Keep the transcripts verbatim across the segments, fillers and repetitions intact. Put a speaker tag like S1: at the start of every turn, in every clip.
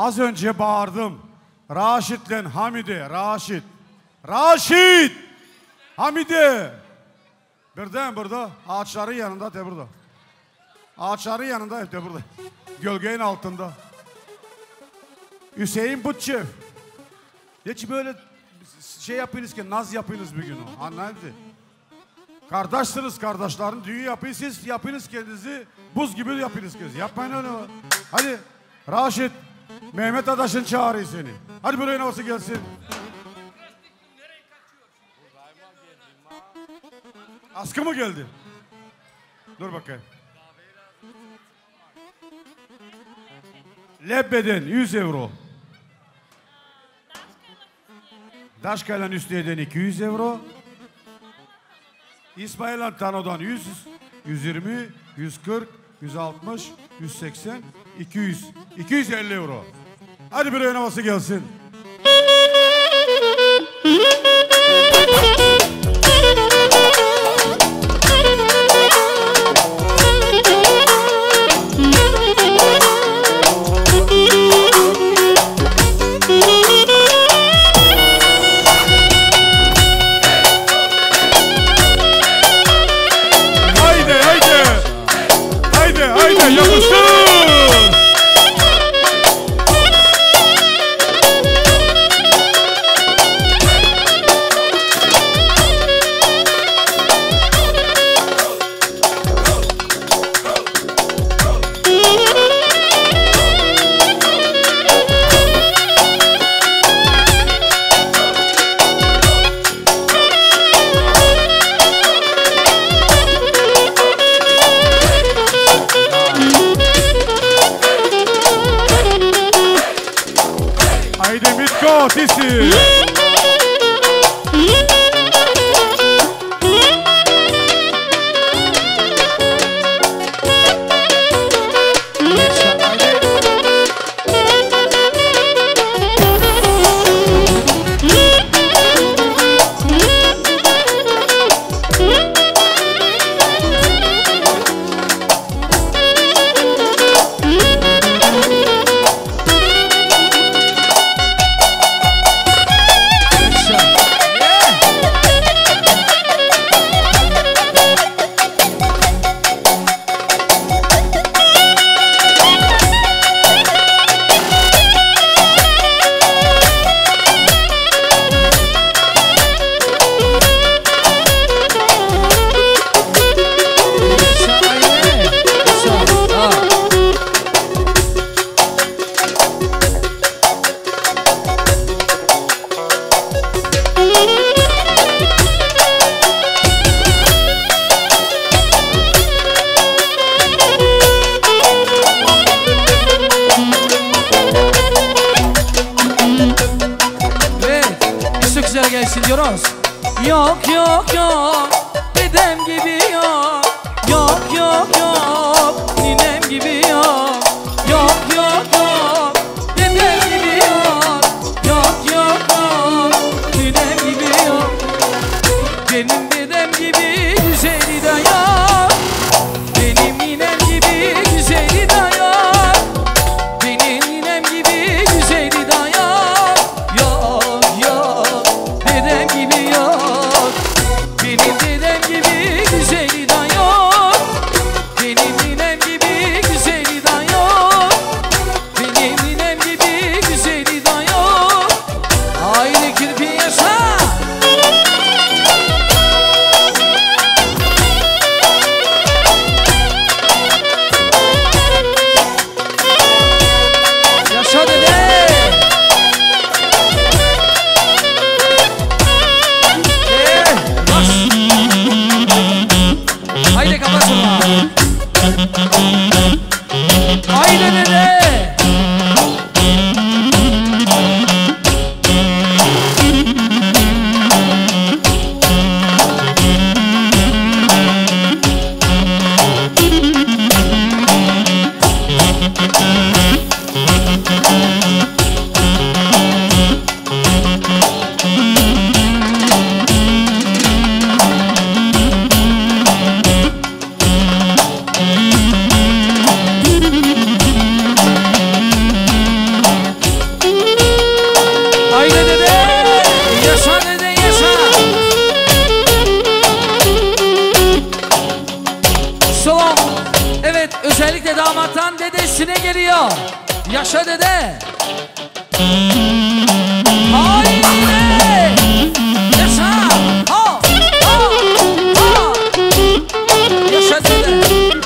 S1: Az önce bağırdım. Raşit'le Hamide, Raşit. Raşit! Hamide! Birden burada, ağaçların yanında de burada. Ağaçların yanında hep de burada. Gölgenin altında. Hüseyin Butçev. Hiç böyle şey yapınız ki, naz yapınız bir gün o. Anladın? Kardeşsiniz, kardeşlerin düğün yapın, siz yapınız kendinizi, buz gibi yapınız kendinizi. Yapmayın öyle. Hadi Raşit, Mehmet Adaş'ın çağırıyor seni. Hadi buraya nasıl gelsin. Askı mı geldi? Dur bakayım. Lebbe'den yüz euro. Daşkaylan Üstüye'den iki yüz euro. İsmail Tano'dan yüz, yüz yirmi, yüz kırk, yüz altmış, yüz seksen, iki yüz, iki yüz elli euro. Hadi bir oynaması gelsin.
S2: Benim dedem gibi güzeli de yok. Benim ninem gibi güzeli özellikle damattan dedesine geliyor. Yaşa dede. Haydi. Yaşa. Ha. Ha. Ha. Yaşa dede.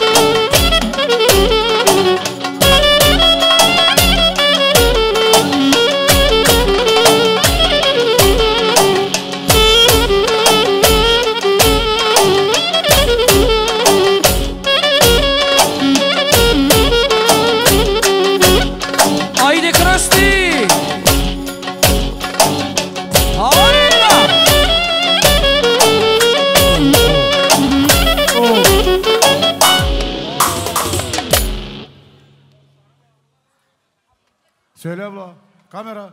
S2: Haydi Krusty.
S1: Söyle abla. Kamera.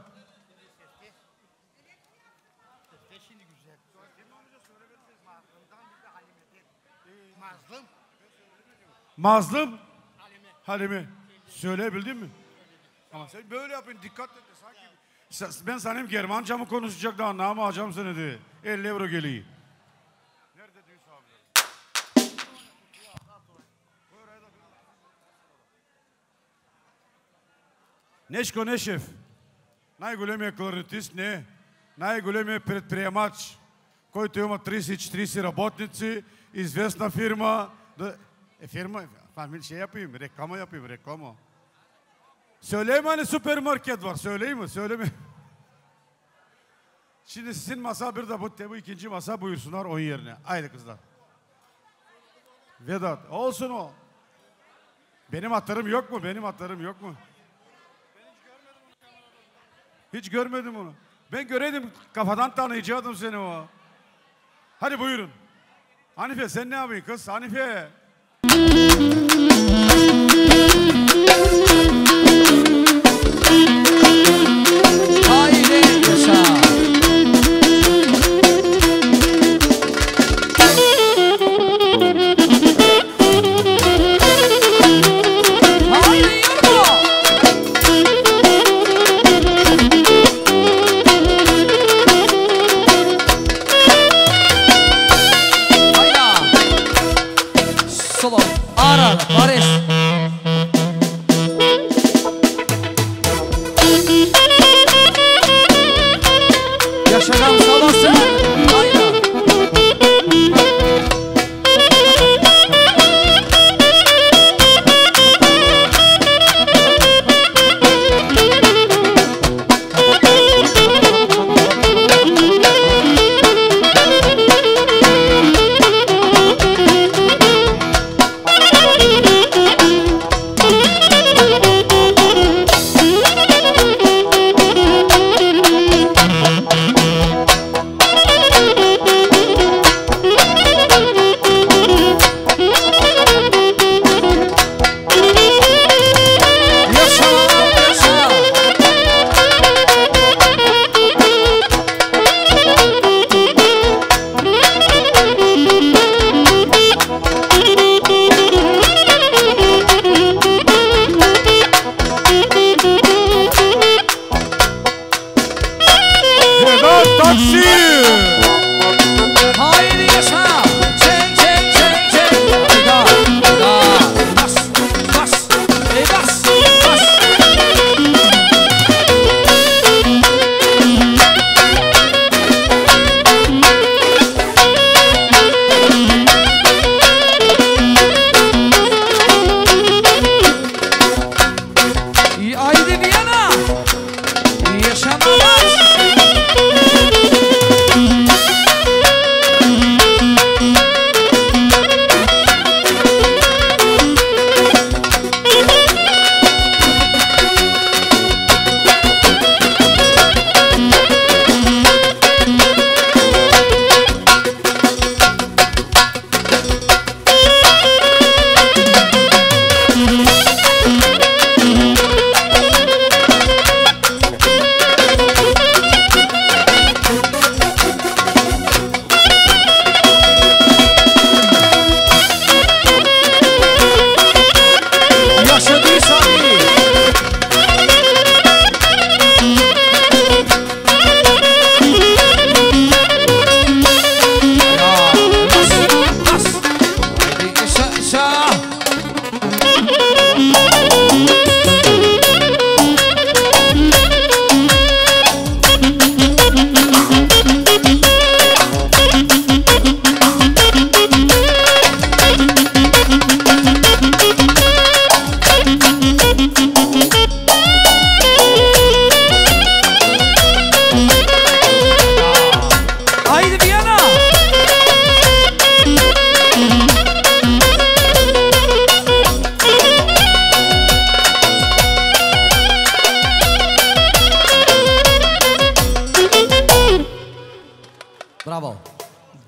S1: Mazlum. Halime. Söyleyebildin mi? Ama sen böyle yapın, dikkat et. Sanki ben sanayım Germanca mı konuşacak da anlamayacağım seni diye. elli euro geliyor. Nerede düğün sahibi? Neşko Neşef. Най-големия кларнетист не. Най-големия предприемач, който има тридесет и четиридесет работници, известна фирма. Да... Е, фирма, фамилия şey yapayım, reklama yapayım, reklama. Söyleyeyim hani süpermarket var, söyleyeyim mi? Söyleme. Şimdi sizin masa bir de bu, bu ikinci masa buyursunlar onun yerine. Haydi kızlar. Vedat, olsun o. Benim atlarım yok mu? Benim atlarım yok mu? Hiç görmedim onu. Ben göreydim, kafadan tanıyacaktım seni o. Hadi buyurun. Hanife sen ne yapıyorsun kız? Hanife.
S2: Haydi yaşa. Haydi yürü. Hayda. Solo. Ara. Paris. Yaşadan salası. Hayda.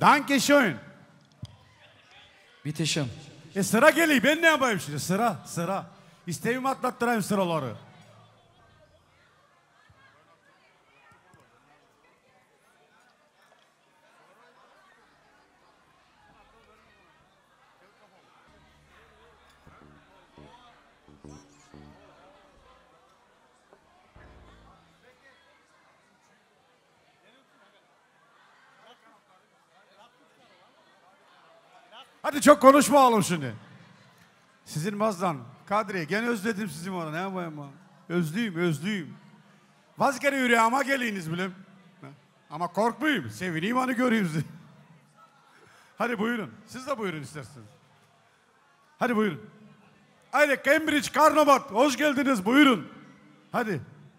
S1: Danke schön.
S2: Bitişim.
S1: E sıra geliyor. Ben ne yapayım şimdi? Sıra, sıra. İsteyim atlattırayım sıraları. Hadi çok konuşmayalım şimdi. Sizin mazdan. Kadri gene özledim sizi bana. Ne yapayım ben? Özlüyüm, özlüyüm. Vazgeçe yüreğime geliniz bilim. Ama korkmayayım. Sevineyim hani göreyim sizi. Hadi buyurun. Siz de buyurun isterseniz. Hadi buyurun. Haydi Cambridge, Karnobat. Hoş geldiniz. Buyurun. Hadi.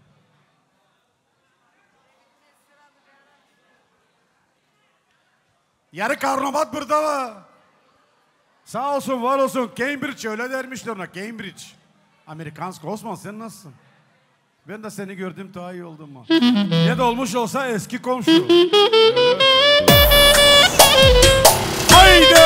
S1: Yarı Karnobat burada var. Sağ olsun, var olsun. Cambridge öyle dermişler ona. Cambridge. Amerikansk. Osman sen nasılsın? Ben de seni gördüm daha iyi oldum mu? Ne de olmuş olsa eski komşu. Haydi!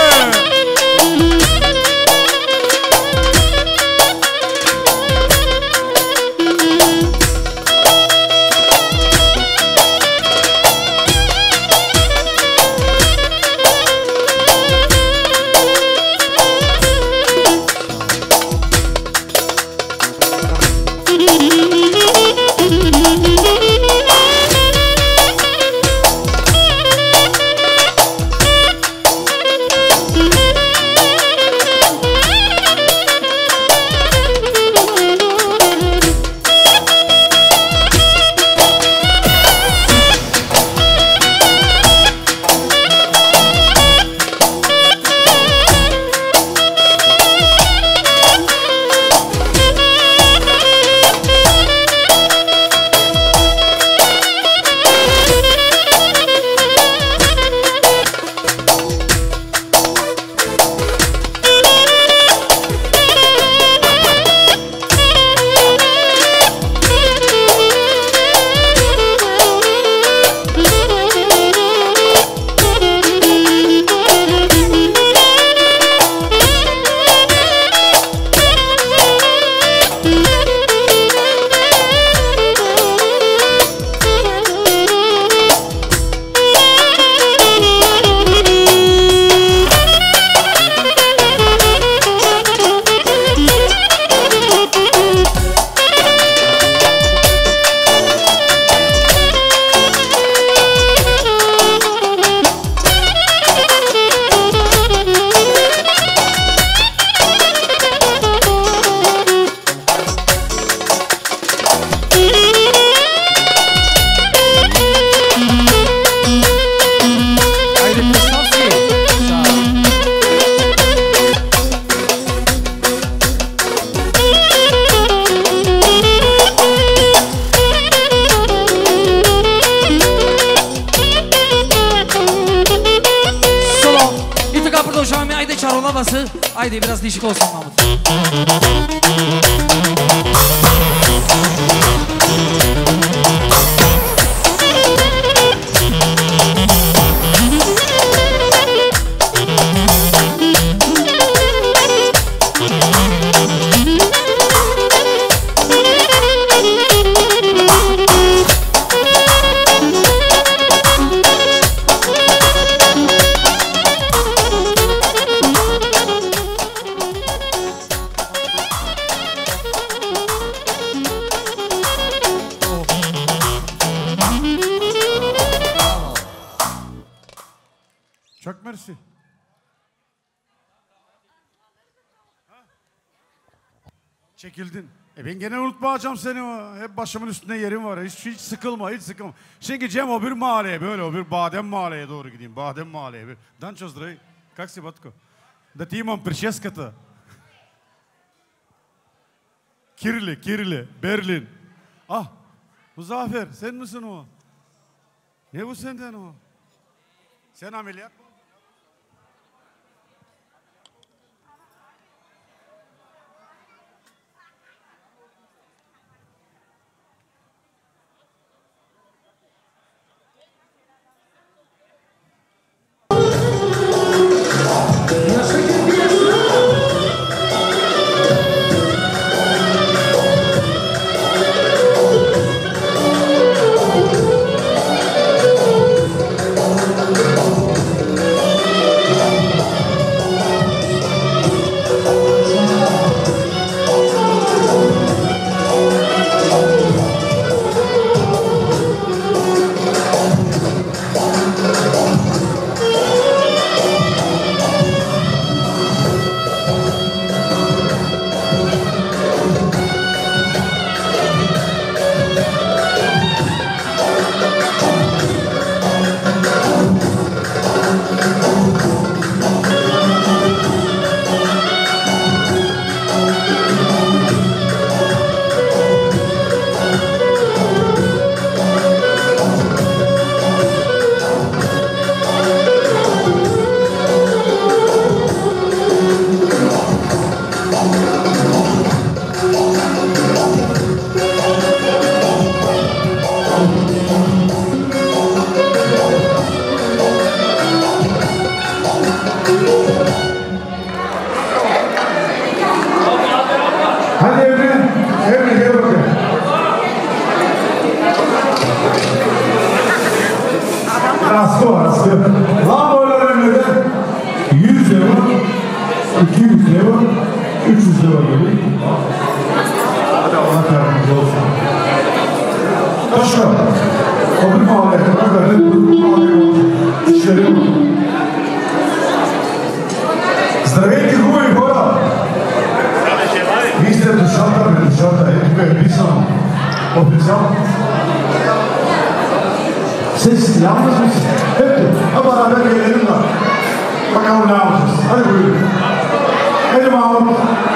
S2: Haydi biraz değişik olsun Mahmut.
S1: Çok mersi. Çekildin. E ben gene unutmayacağım seni. O. Hep başımın üstünde yerim var. Hiç, hiç sıkılma, hiç sıkılma. Şimdi gideceğim o bir mahalleye böyle, o bir Badem mahalleye doğru gideyim. Badem mahalleye. Bir. Danço zdravi. Как си, батко? Да ти имам прическата. Kirli, Kirli, Berlin. Ah, Muzaffer sen misin o? Ne bu senden o? Sen ameliyat mı?
S3: Emre gel bakayım. Askı var askı. Lan böyle önümde yüz euro, iki yüz euro, üç yüz euro gibi. Hadi Allah yardımcı olsun. Başka. O bir mahalleye kadar böyle işleri bu. Здравейте, хубави хора! Вие сте душата, бе, душата. Ето бе, писано. Официално. Siz yalnız mısınız? Hep hep beraber gelelim de. Bakalım ne yapacağız. Hadi buyurun. Hadi Mahmut.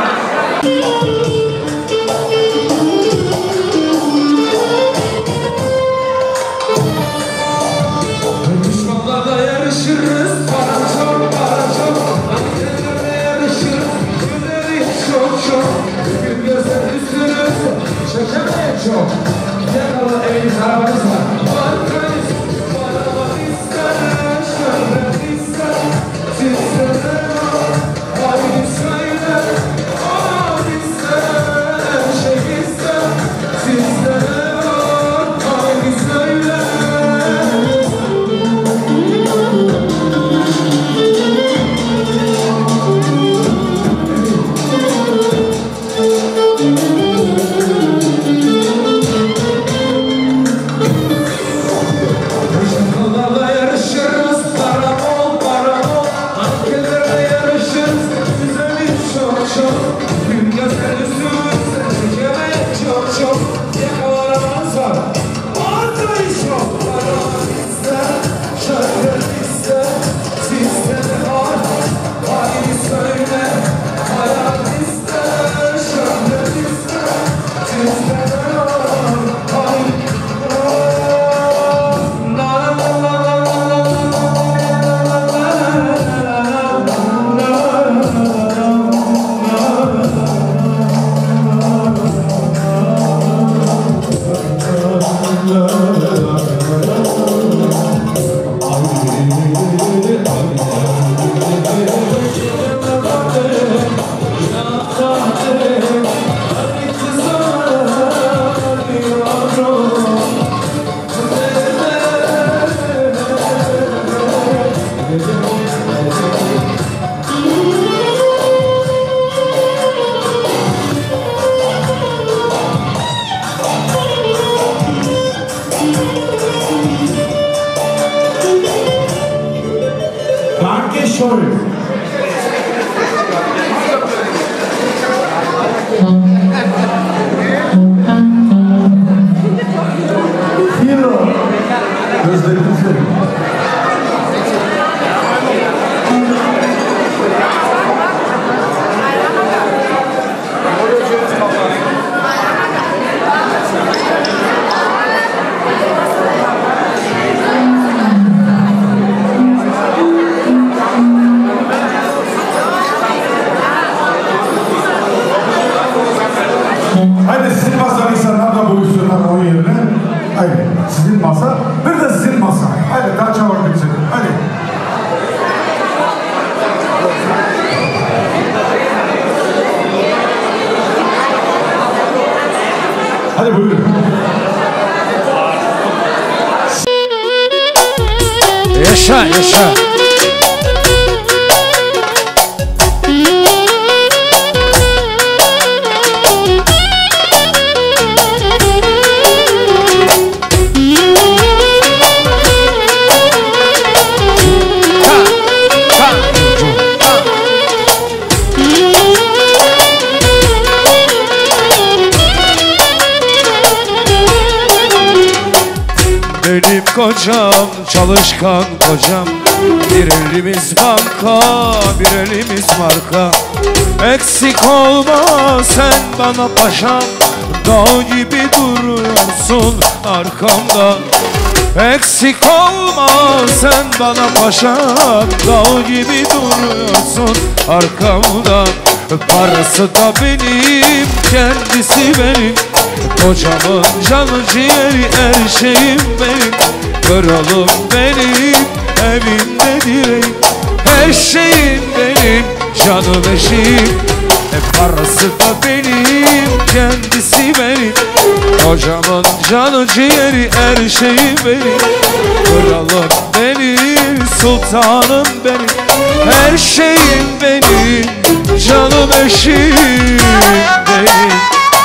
S4: Düşmanlarla yarışırız. Para çok, para çok. Annelerle yarışırız. Günleri çok çok. Gün gözler üstünüz. Şaşırmaya çok. Yakala eviniz arabanız var. Markayız. Paralar ister. Şöhret ister. Sizlere var. Haydi söyle. Al ister. Şey ister. Sizlere var. Haydi söyle. Düşmanlarla yarışırız, para bol, para bol. Ankelerle yarışırız, güzeliz çok çok. Gün gözler üstümüzde, çekemeyiz çok çok. Yakalarımız var, artıyız çok. Para ister, şöhret ister, sizde de var. Haydi söyle, hayat ister, şöhret ister, sizde de var. Haydi.
S3: Danke schön. Hero. Gözlerinizi. Hadi sizin masa insanlar da buluşsunlar o yerine. Hadi sizin masa, bir de sizin masa. Hadi daha çabuk bitsin. Hadi. Hadi buyurun.
S2: Yaşa yaşa. Benim kocam çalışkan kocam. Bir elimiz banka, bir elimiz marka. Eksik olma sen bana paşam. Dağ gibi duruyorsun arkamda. Eksik olma sen bana paşam. Dağ gibi duruyorsun arkamda. Parası da benim, kendisi benim. Kocamın canı ciğeri, her şeyim benim. Kralım benim, evimde direğim. Her şeyim benim, canım eşim. E parası da benim,
S4: kendisi benim. Kocamın canı ciğeri her şeyi benim. Kralım benim, sultanım benim, her şeyim benim, canım eşim benim.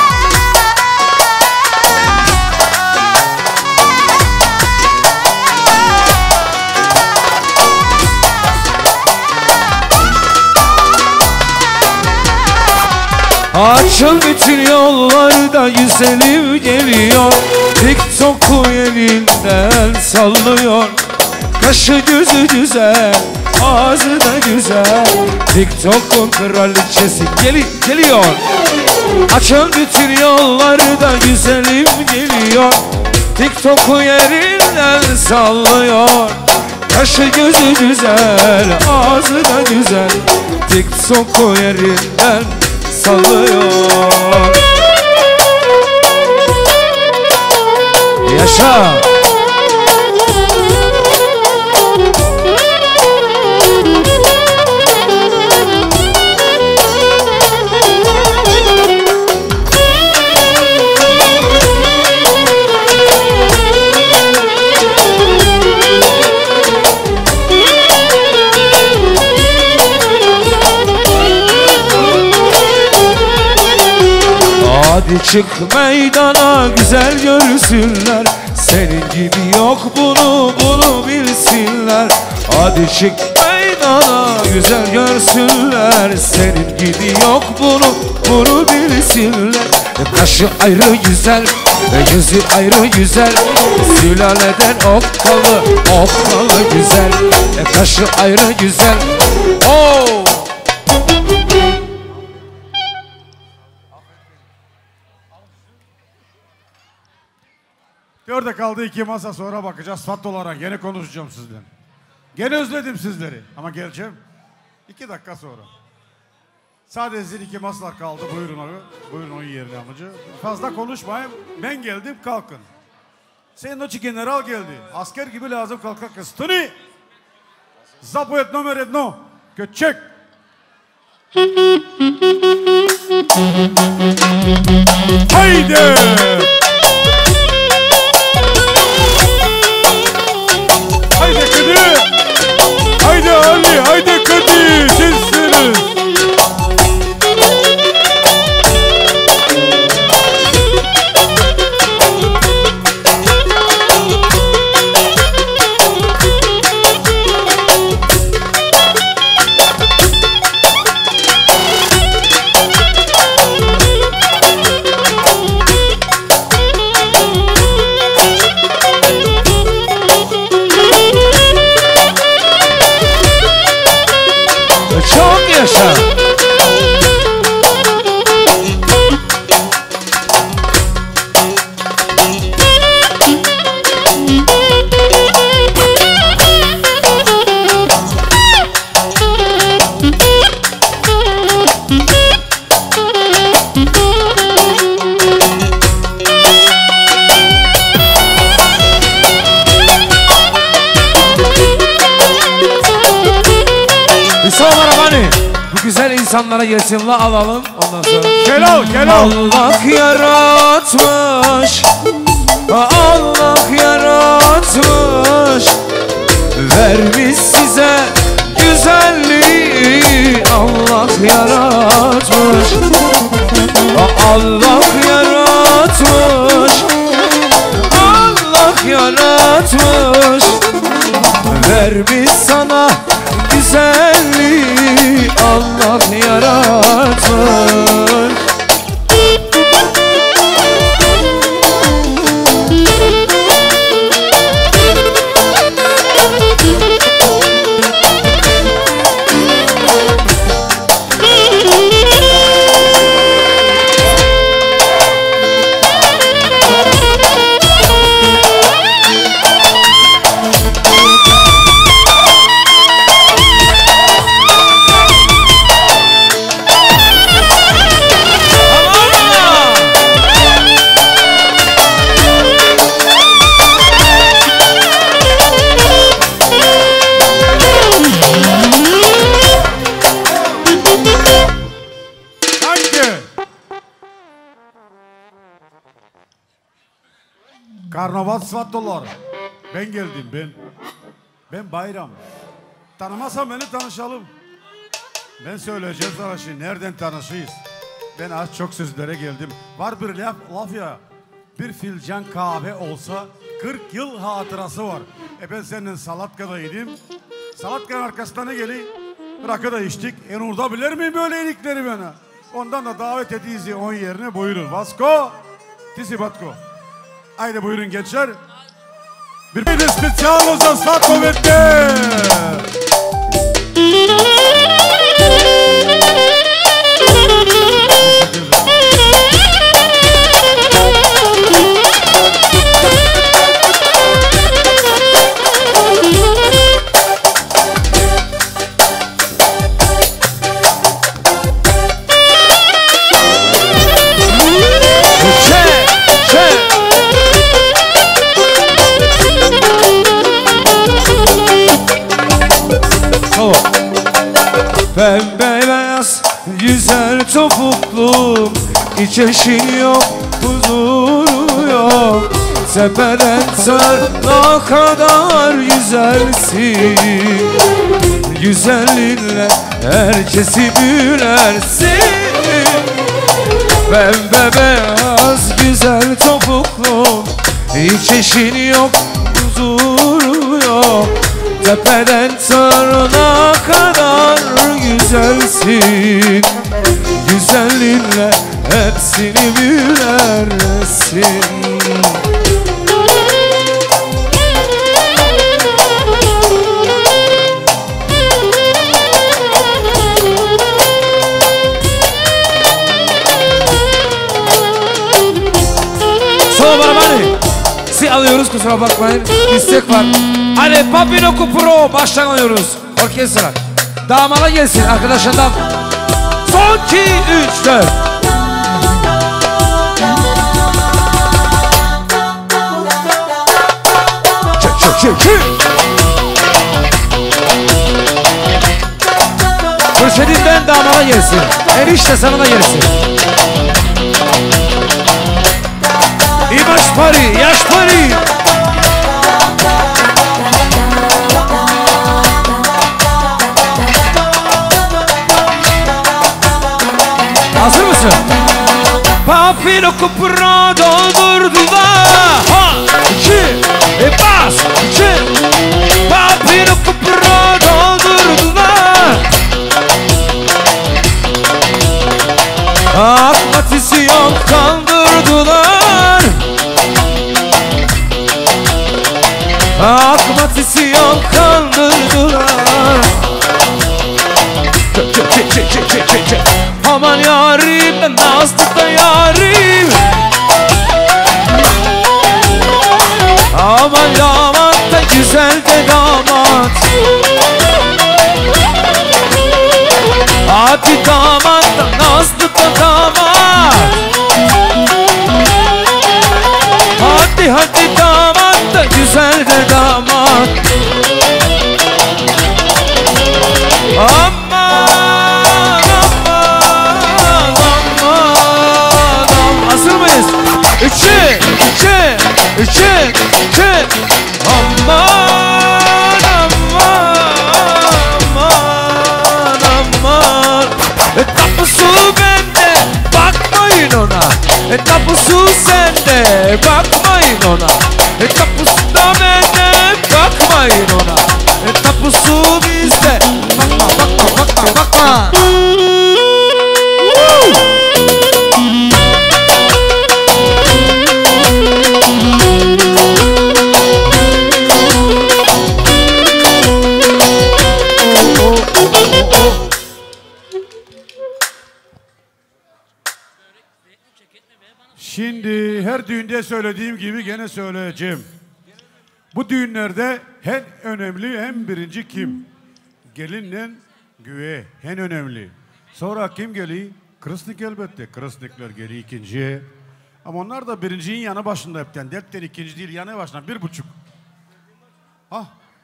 S4: Açıl bütün yollarda güzelim geliyor. TikTok'u elinden sallıyor. Kaşı gözü güzel, ağzı da güzel. TikTok'un kraliçesi geli geliyor. Açıl bütün yollarda güzelim geliyor. TikTok'u yerinden sallıyor. Kaşı gözü güzel, ağzı da güzel. TikTok'u yerinden sallıyor. Yaşa. Hadi çık meydana güzel görsünler. Senin gibi yok bunu bunu bilsinler. Hadi çık meydana güzel görsünler. Senin gibi yok bunu bunu bilsinler. Kaşı ayrı güzel, yüzü ayrı güzel. Sülaleden okkalı okkalı güzel. Kaşı ayrı güzel. Oh!
S1: Dörde kaldı iki masa sonra bakacağız fat olarak. Gene konuşacağım sizle. Gene özledim sizleri ama geleceğim. İki dakika sonra. Sadece iki masalar kaldı. Buyurun abi. Buyurun onun yerine amacı. Fazla konuşmayayım. Ben geldim kalkın. Senin oči general geldi. Asker gibi lazım kalkak. Stoni. Zapojet номер едно. Köçek. Haydi. Haydi Kadir! Haydi Ali! Haydi Kadir! Sizsiniz!
S4: Çok yaşa. Bu güzel insanlara gelsin la alalım ondan sonra.
S1: Kelal, kelal.
S4: Allah yaratmış, Allah yaratmış, vermiş size güzelliği. Allah yaratmış, Allah yaratmış, Allah yaratmış, vermiş sana güzelliği. Allah yaratmış.
S1: Karnaval Svattolar. Ben geldim ben. Ben Bayram. Tanımazsan beni tanışalım. Ben söyleyeceğim sana şimdi nereden tanışıyız. Ben az çok sözlere geldim. Var bir laf, laf ya. Bir filcan kahve olsa kırk yıl hatırası var. E ben senin Salatka'da yedim. Salatka'nın arkasından ne geleyim? Rakı da içtik. E orada bilir miyim böyle iyilikleri bana? Ondan da davet ediyiz on yerine buyurun. Vasko, Tisi Batko. Haydi buyurun gençler. Bir de spesyal za Svatko Vette.
S4: Bembeyaz güzel topuklum, hiç eşin yok, huzuru yok. Tepeden tırnağa kadar güzelsin. Güzelliğinle herkesi büyülersin. Bembeyaz güzel topuklum, hiç eşin yok, huzuru yok. Tepeden tırnağa kadar güzelsin. Güzelliğinle hepsini büyülersin. Solo Barabani. Si alıyoruz, kusura bakmayın. İstek var. Hadi Papino Kupuro baştan alıyoruz. Orkestra. Damala gelsin arkadaşından. Son iki, üç, dört. Çık çık çık çık. Kürşedimden damala gelsin. Enişte sana da gelsin. İmaş pari, yaş pari. Hazır mısın? Papino Kupuro doldurdular. Ha, iki, e bas, iki. Papino Kupuro doldurdular. Akmatisyon kandırdılar. Akmatisyon kandırdılar. Çek çek çek çek çek çek çek. Aman yarim, ben nazlı da yarim. Aman damat da güzel de damat. Hadi damat da nazlı da damat. Hadi hadi damat da güzel de damat. Aman İki, iki, iki, iki. Aman, aman, aman, aman. E tapusu bende, bakmayın ona. E tapusu sende, bakmayın ona. E tapusu da bende, bakmayın ona. E tapusu bizde. Bakma, bakma, bakma, bakma.
S1: Şimdi her düğünde söylediğim gibi gene söyleyeceğim. Bu düğünlerde en önemli, en birinci kim? Gelinle güve, en önemli. Sonra kim geliyor? Kırısnik elbette. Kırısnikler geliyor ikinciye. Ama onlar da birincinin yanı başında hepten. Depten ikinci değil, yanı başında. Bir buçuk. Ah.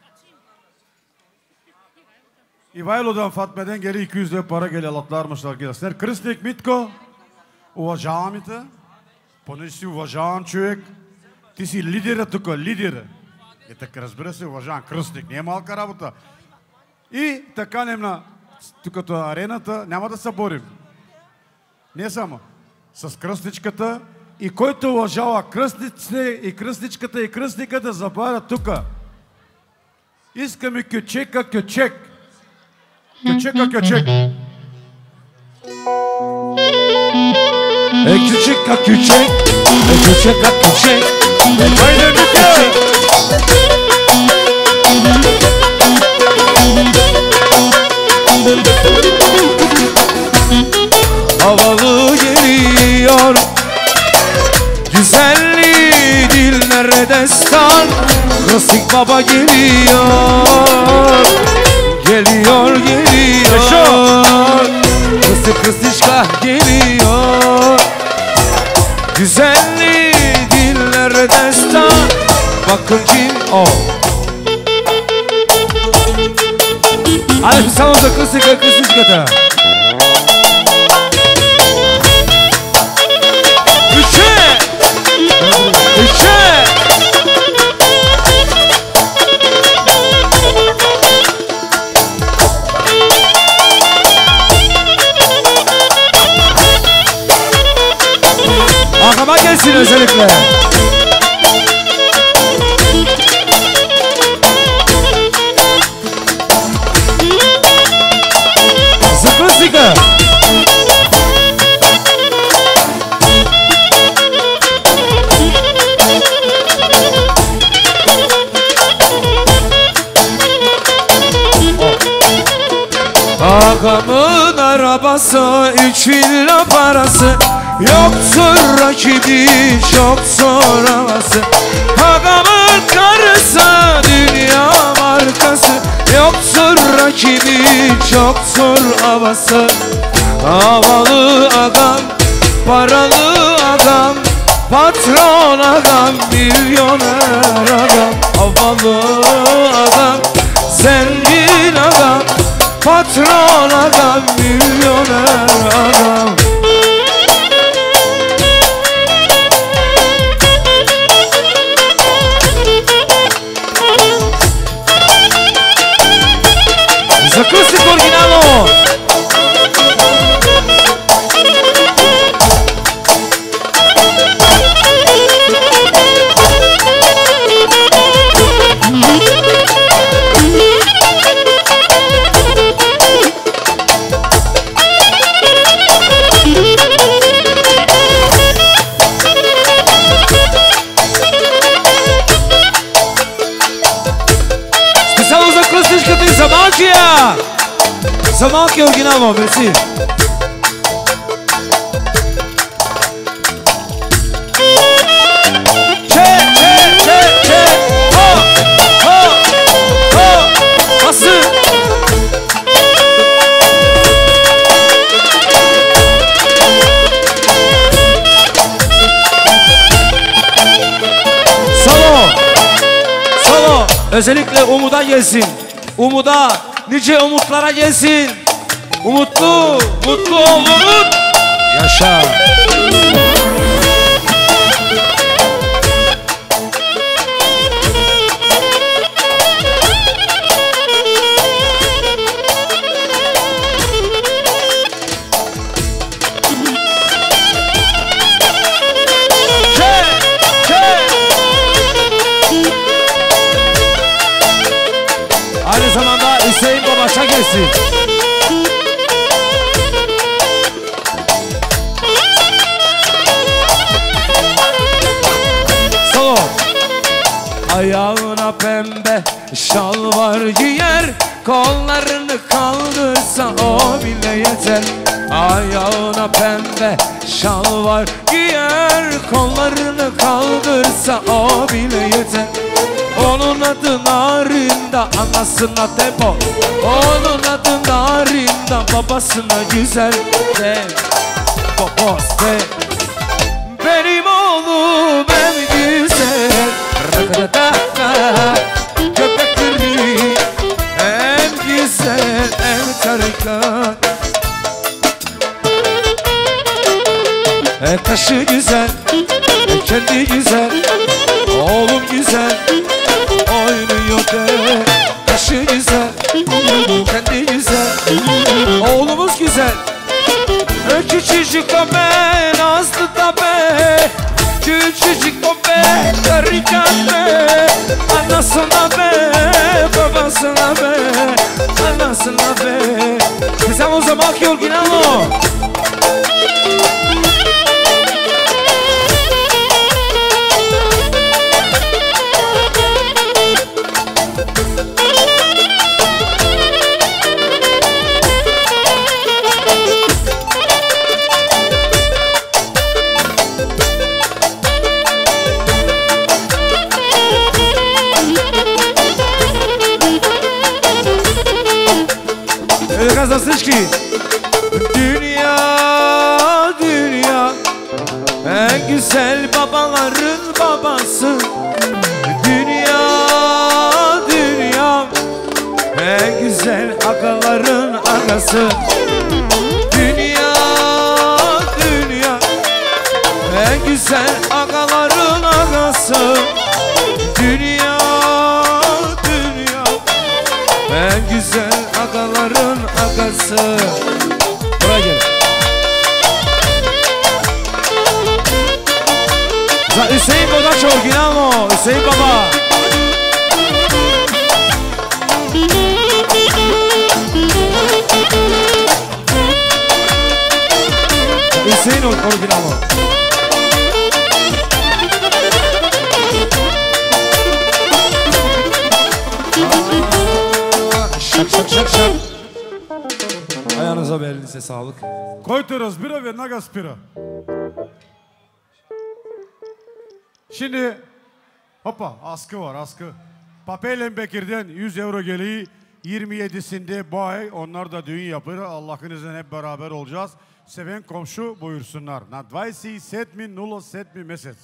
S1: Ivaylo'dan Fatme'den geliyor iki yüz lira para geliyor. Alatlarmışlar arkadaşlar. Kırısnik Mitko. Уважаемите, понеси уважаван човек, Ти си лидера тук, лидера. И така, разбира се, уважавам кръстник, не е малка работа. И така нем на тук арената, няма да се борим. Не само. С кръстничката и който уважава кръстниците и кръстничката и кръстника да забавя тук. Искаме кючека, кючек. Кючека, кючек.
S4: Е, кючека, кючек. Е, кючека, кючек.
S1: Хайде, Митя!
S4: Havalı geliyor, güzelliği dillere destan. Klasik baba geliyor, geliyor, geliyor. Klasik kızışka geliyor, güzelliği dillere destan. Bakın kim o? Hadi bir salonda klasik kızışka da. Arkama gelsin özellikle. Sıkı sıkı. Ağamın arabası, üç villa parası, yoktur rakibi, çoktur havası. Ağamın karısı, dünya markası, yoktur rakibi, çoktur havası. Havalı ağam, paralı ağam, patron ağam, milyoner ağam. Havalı ağam, zengin ağam, patron adam, milyoner adam. Zakustik originalo. Zamankia! Zamankia originalo, merci. Che, che, che, che, ho, ho, ho, nasıl? Solo, solo, özellikle Umut'a gelsin. Umuda, nice umutlara gelsin. Umutlu, mutlu ol Umut. Yaşa. Aynı zamanda Hüseyin Babaş'a gelsin. Solo. Ayağına pembe şalvar giyer, kollarını kaldırsa o bile yeter. Ayağına pembe şalvar giyer, kollarını kaldırsa o bile yeter. Onun adı Narinda, anasına Tempo. Onun adı Narinda, babasına güzel de, babası de. Benim oğlum en güzel, köpekleri en güzel, en tarikat. E taşı güzel, e kendi güzel. Oğlum güzel oynuyor de, yaşı güzel, kendi güzel. Oğlumuz güzel. Küçücük o be, nazlı da be, küçücük o be, karıcan be. Anasına be, babasına be, anasına be. Siamo zamaki originalo. Kazasınç ki dünya dünya en güzel babaların babası. Dünya dünya en güzel agaların agası. Dünya dünya en güzel agaların agası. Dünya dünya en güzel agaların agası. Buraya gel. Hüseyin Bodaç orijinal mı? Hüseyin Baba. Hüseyin orijinal mı? Şak şak şak şak. Ayağınıza ve elinize sağlık.
S1: Koytuyoruz bira ve nagas pira. Şimdi hoppa askı var askı. Papelen Bekir'den yüz euro geliyor. yirmi yedisinde bu ay onlar da düğün yapıyor. Allah'ın izniyle hep beraber olacağız. Seven komşu buyursunlar. Na dvajset sedmi nula sedmi mesec.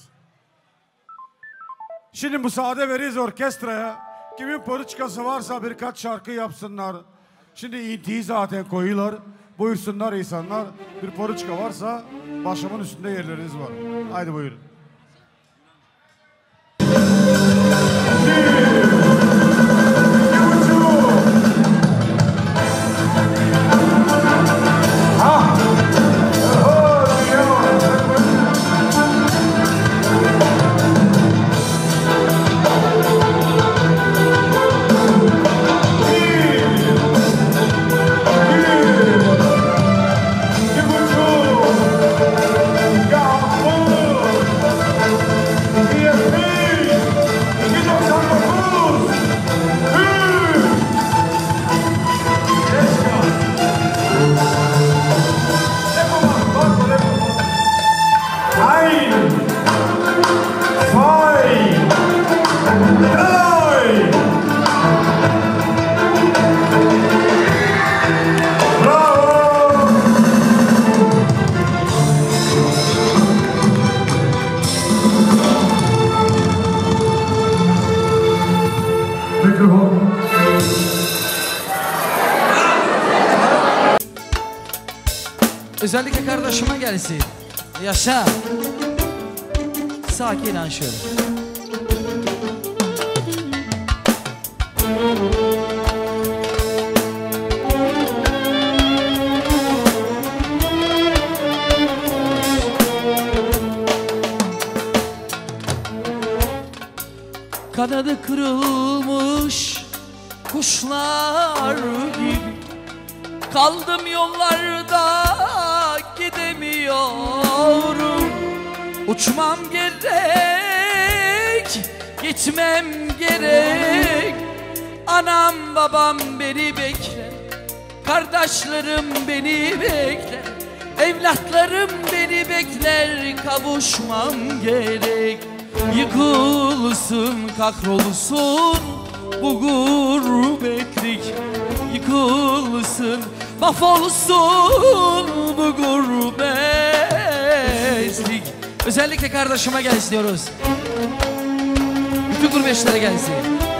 S1: Şimdi müsaade veririz orkestraya. Kimin poruçkası varsa birkaç şarkı yapsınlar. Şimdi intiyi zaten koyuyorlar. Buyursunlar insanlar. Bir poruçka varsa başımın üstünde yerleriniz var. Haydi buyurun.
S2: Özellikle kardeşime gelsin. Yaşa. Sakin an şöyle. Kanadı kırılmış kuşlar gibi kaldım yollarda, gidemiyorum. Uçmam gerek, gitmem gerek. Anam babam beni bekler, kardeşlerim beni bekler, evlatlarım beni bekler. Kavuşmam gerek. Yıkılsın, kahrolsun bu gurbetlik. Yıkılsın, mahvolsun bu gurbetlik. Özellikle kardeşime gel istiyoruz. Bütün gurbetçilere gelsin.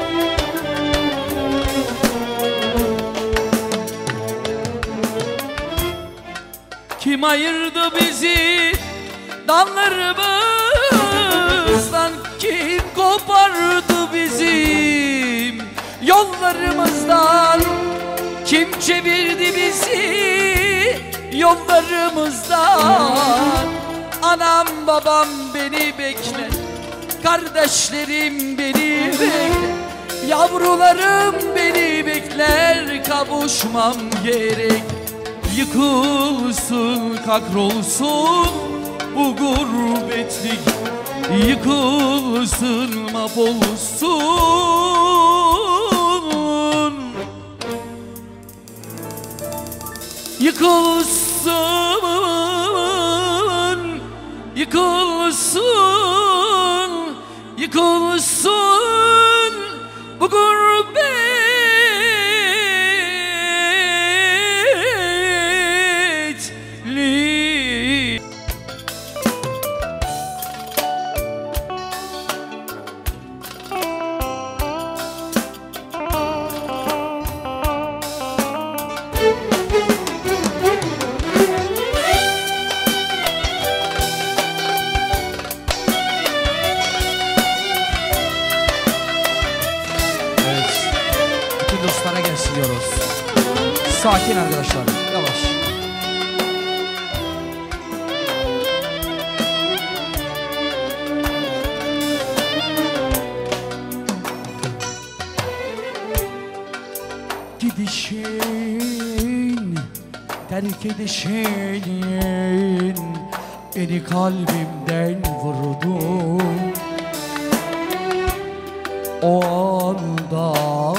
S2: Kim ayırdı bizi dallarımızdan? Kim koydu kopardı bizim yollarımızdan? Kim çevirdi bizi yollarımızdan? Anam babam beni bekler, kardeşlerim beni bekler, yavrularım beni bekler, kavuşmam gerek. Yıkılsın, kahrolsun bu gurbetlik, yıkılsın, mahvolsun. Yıkılsın, yıkılsın, yıkılsın bu gurbetlik.
S4: Sakin arkadaşlar, yavaş.
S2: Gidişin, terk edişin beni kalbimden vurdu. O anda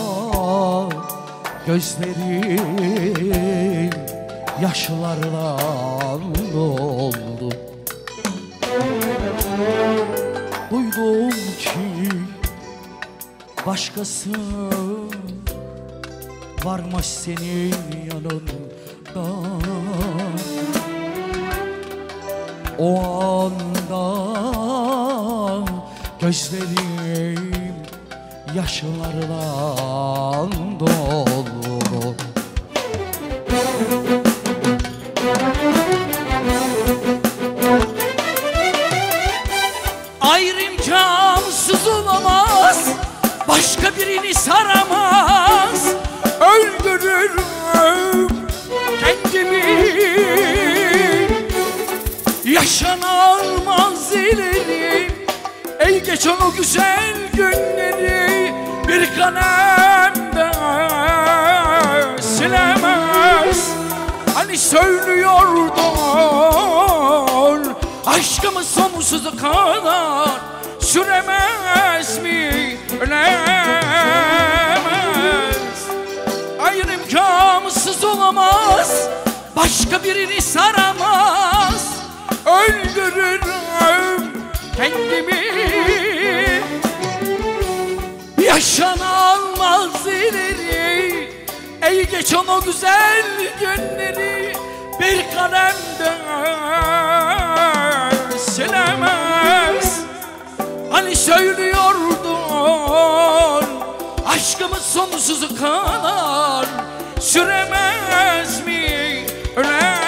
S2: gözlerim yaşlarla doldu. Duydum ki başkası varmış senin yanında. O anda gözlerim yaşlarla doldu. Ayrım camsız olamaz, başka birini saramaz. Öldürürüm kendimi, yaşanılmaz ilerim. Ey geçen o güzel günleri bir kalemde silemez. Hani söylüyordun aşkımız sonsuza kadar süremez mi? Ölemez. Ayrım imkansız olamaz, başka birini saramaz. Öldürürüm kendimi, yaşanılmaz ileri. Ey geçen o güzel günleri bir kalemde silemez. Hani söylüyordun aşkımız sonsuza kadar süremez mi? Ölemez.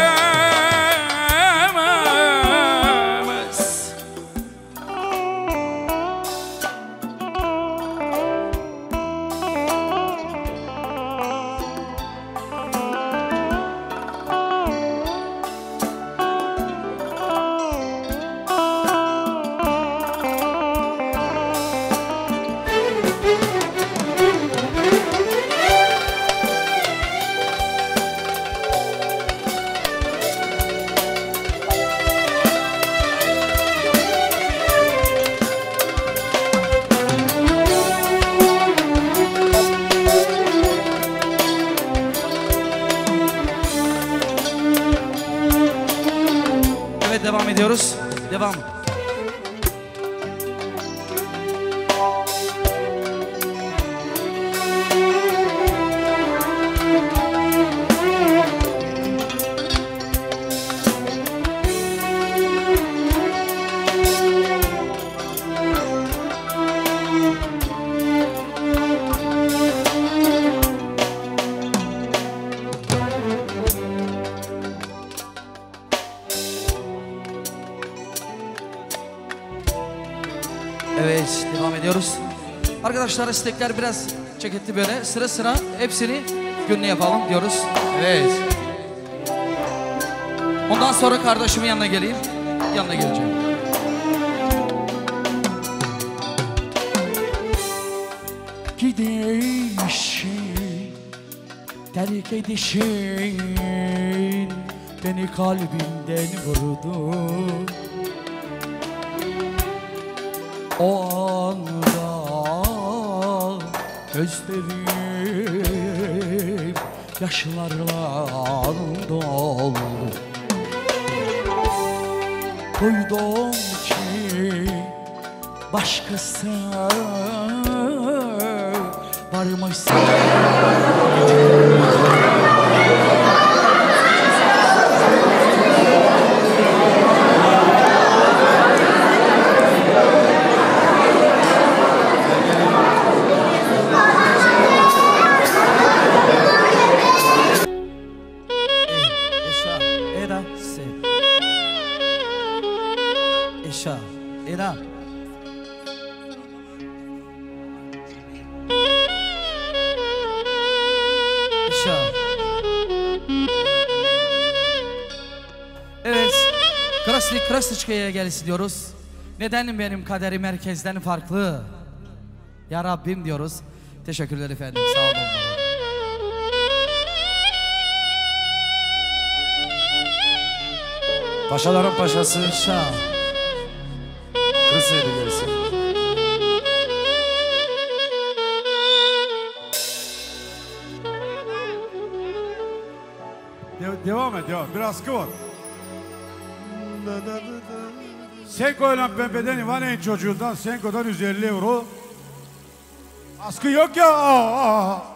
S2: Devam ediyoruz. Devam. Evet, devam ediyoruz. Arkadaşlar istekler biraz çeketli böyle. Sıra sıra hepsini günlü yapalım diyoruz. Evet. Ondan sonra kardeşimin yanına geleyim. Yanına geleceğim. Gidişin, terk edişin beni kalbimden vurdu. O anda gözlerim yaşlarla doldu. Duydum ki başkası varmış. Era. Evet, Krasli Krasliçka'ya gelisi diyoruz. Neden benim kaderim herkesten farklı? Ya Rabbim diyoruz. Teşekkürler efendim, sağ olun.
S4: Paşaların paşası.
S2: Yaşa.
S4: Kırısaydı gelsin.
S1: De- devam et, devam. Biraz kıvır. Senko ile Pembe'den İvane'nin çocuğundan Senko'dan yüz elli euro. Askı yok ya. Aa, aa.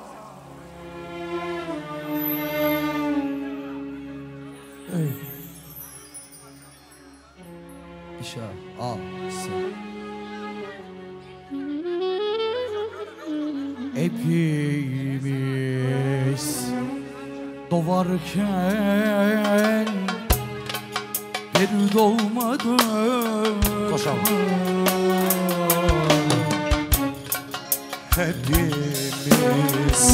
S2: İşe al. Hepimiz doğarken bir doğmadı.
S4: Koşalım.
S5: Hepimiz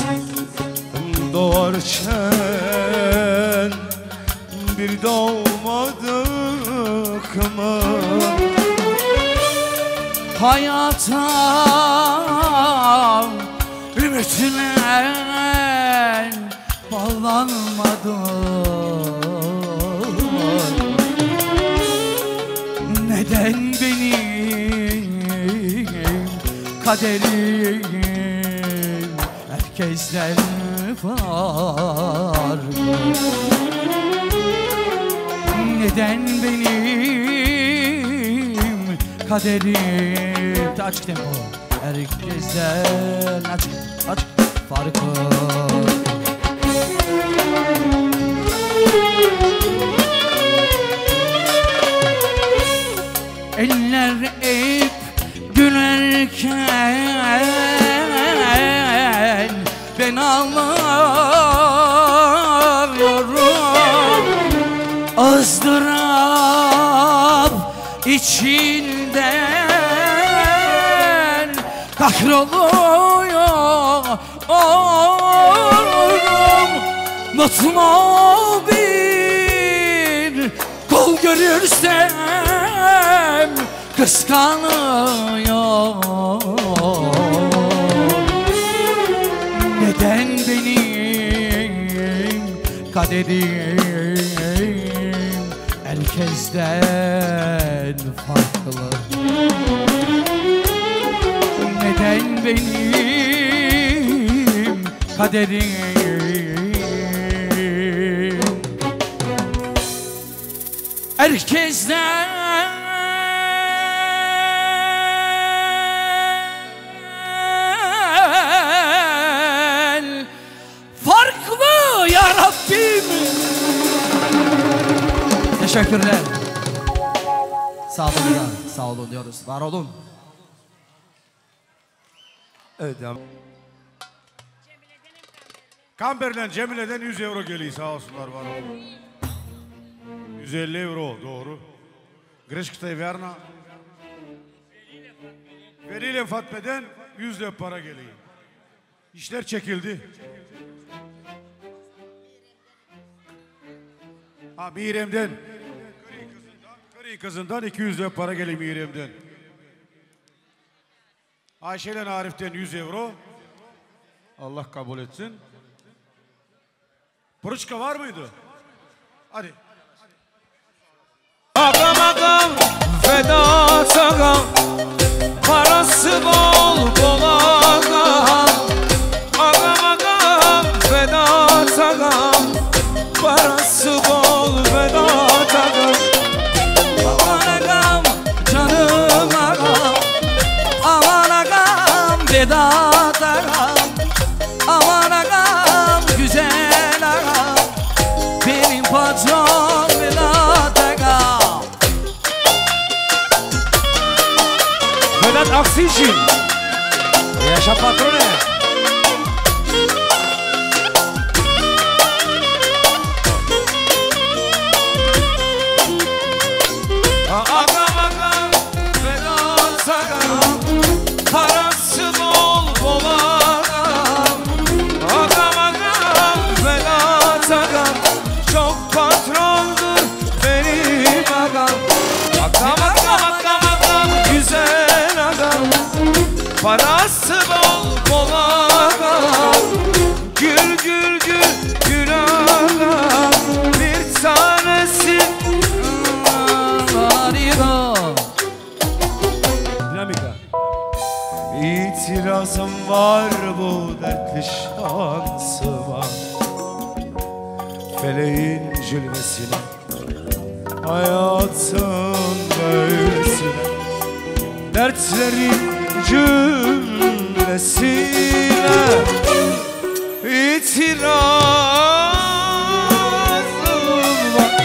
S5: doğarken bir doğmadık mı?
S2: Hayata ümitler bağlanmadı. Neden benim kaderim herkesten farklı? Neden benim kaderim açık tempo herkesten açık açık farklı? Eller hep gülerken ben ağlıyorum. ızdırap içinden kahroluyorum. Mutlu bir kul görürsem kıskanıyor. Neden benim kaderim herkesten farklı? Neden benim kaderim herkesten farklı ya Rabbim? Teşekkürler. Sağ olun ya, sağ olun diyoruz. Var olun.
S5: Evet devam.
S1: Kamber'den Cemile'den yüz euro geliyor, sağ olsunlar, var olun. yüz elli euro, doğru. Greškita i Vjarna. Veli ile Fatme'den yüz lira para geliyor. İşler çekildi. Ha Mirem'den. Kırı kızından iki yüz lira para geliyor Mirem'den. Ayşe ile Arif'ten yüz euro. Allah kabul etsin. Pırıçka var mıydı? Hadi.
S5: Agam agam Vedat agam parası bol bol agam. Agam agam Vedat agam parası bol Vedat agam.
S2: Aman agam canım agam, aman agam Vedat agam, aman agam güzel agam, benim patron Vedat agam.
S4: Vedat Aksici. Yaşa patrone.
S5: Agam agam Vedat agam parası bol bol agam. Agam agam Vedat agam çok patrondur benim agam. Agam agam agam agam güzel agam parası bol bol agam. Gül gül gül gül agam bir tanesi.
S4: Dinamika.
S5: İtirazım var bu dertli şansıma, feleğin cilvesine, hayatın böylesine, dertlerin cümlesine itirazım var.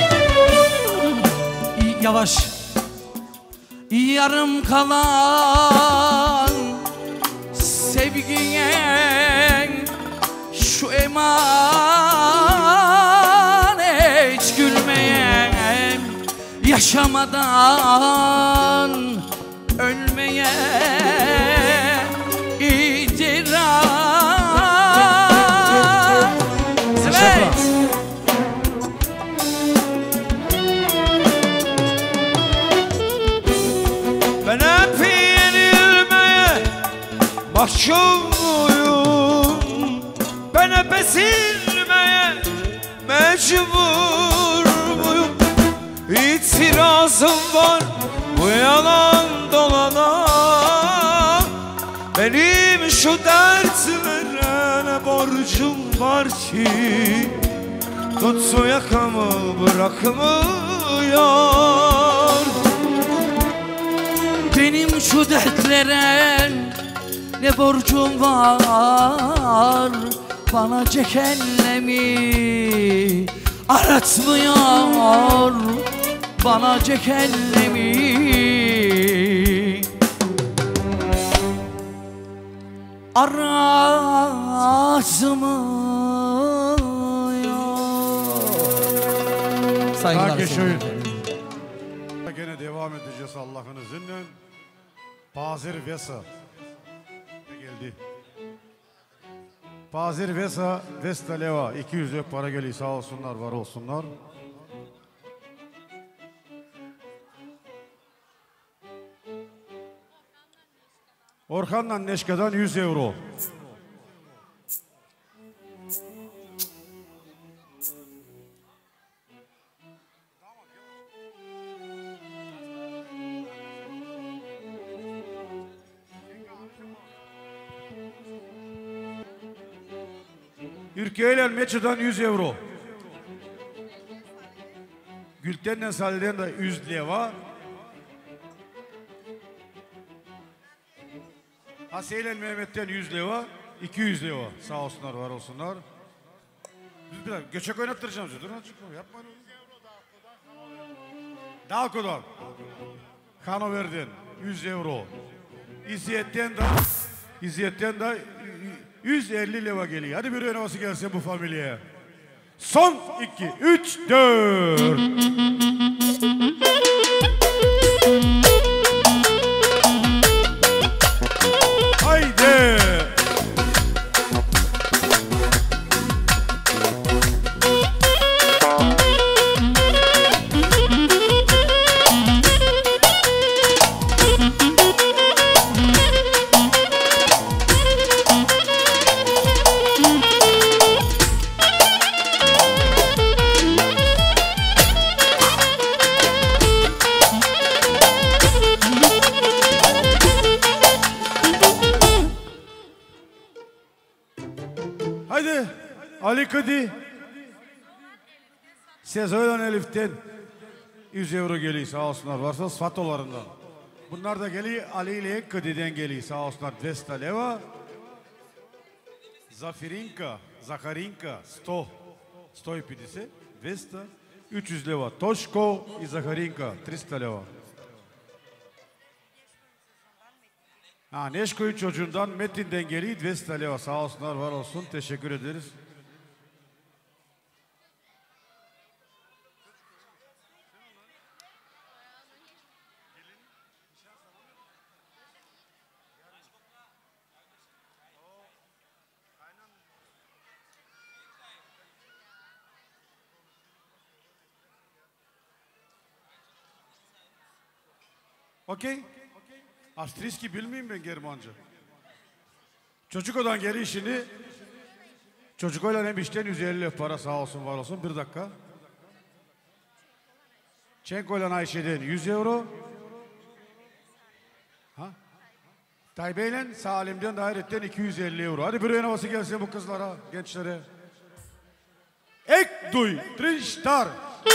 S2: Yavaş. Yarım kalan sevgiye şu emanet gülmeye, yaşamadan ölmeye itiraz. Evet.
S5: Ben hep yenilmeye mahkumuyum. Ben hep ezilmeye mecbur muyum? İtirazım var bu yalan dolana. Benim şu dertlere ne borcum var ki? Tutsu yakamı bırakmıyor.
S2: Benim şu dertlere ne borcum var, bana cehennemi aratmıyor, bana cehennemi aratmıyor. Saygılar.
S1: Dankeschön. Gene devam edeceğiz Allah'ın izniyle. Pazir Vesa geldi. Pazir Vesa Vestaleva iki yüz lira para geliyor, sağ olsunlar, var olsunlar. Orhan'la Neşka'dan yüz euro. Ülke ile Meçhu'dan yüz euro. Gülten'le Salih'den de yüz leva. Asiye ile Mehmet'ten yüz leva. iki yüz leva. Sağ olsunlar, var olsunlar. Biz bir dakika göçek oynattıracağım size. Durun açık mı? Yapmayın. Dalko'dan. Hanover'den yüz euro. İzzet'ten de İzzet'ten de yüz elli leva geliyor. Hadi bir oynaması gelsin bu familyeye. Son iki, üç, dört. Ali Kıdi. Sezoylan Elif'ten yüz euro geliyor sağ olsunlar. Varsa Svatolarından. Bunlar da geliyor Ali ile Kıdi'den geliyor sağ olsunlar. двести leva. Zafirinka, Zakharinka sto. сто пятьдесят. двести. üç yüz leva. Toşko i Zakharinka триста leva. Ha, Neşko'yu çocuğundan Metin'den geliyor двести leva. Sağ olsunlar, var olsun. Teşekkür ederiz. Okey. Avstriyski bilmeyeyim ben Germanca. Çocuk odan geliyor şimdi. Çocuk oyla hem işten yüz elli para sağ olsun var olsun. Bir dakika. Çenko'yla Ayşe'den yüz euro. Ha? Taybe'yle Salim'den Dairet'ten iki yüz elli euro. Hadi bir öğün havası gelsin bu kızlara, gençlere. Ek duy, tristar.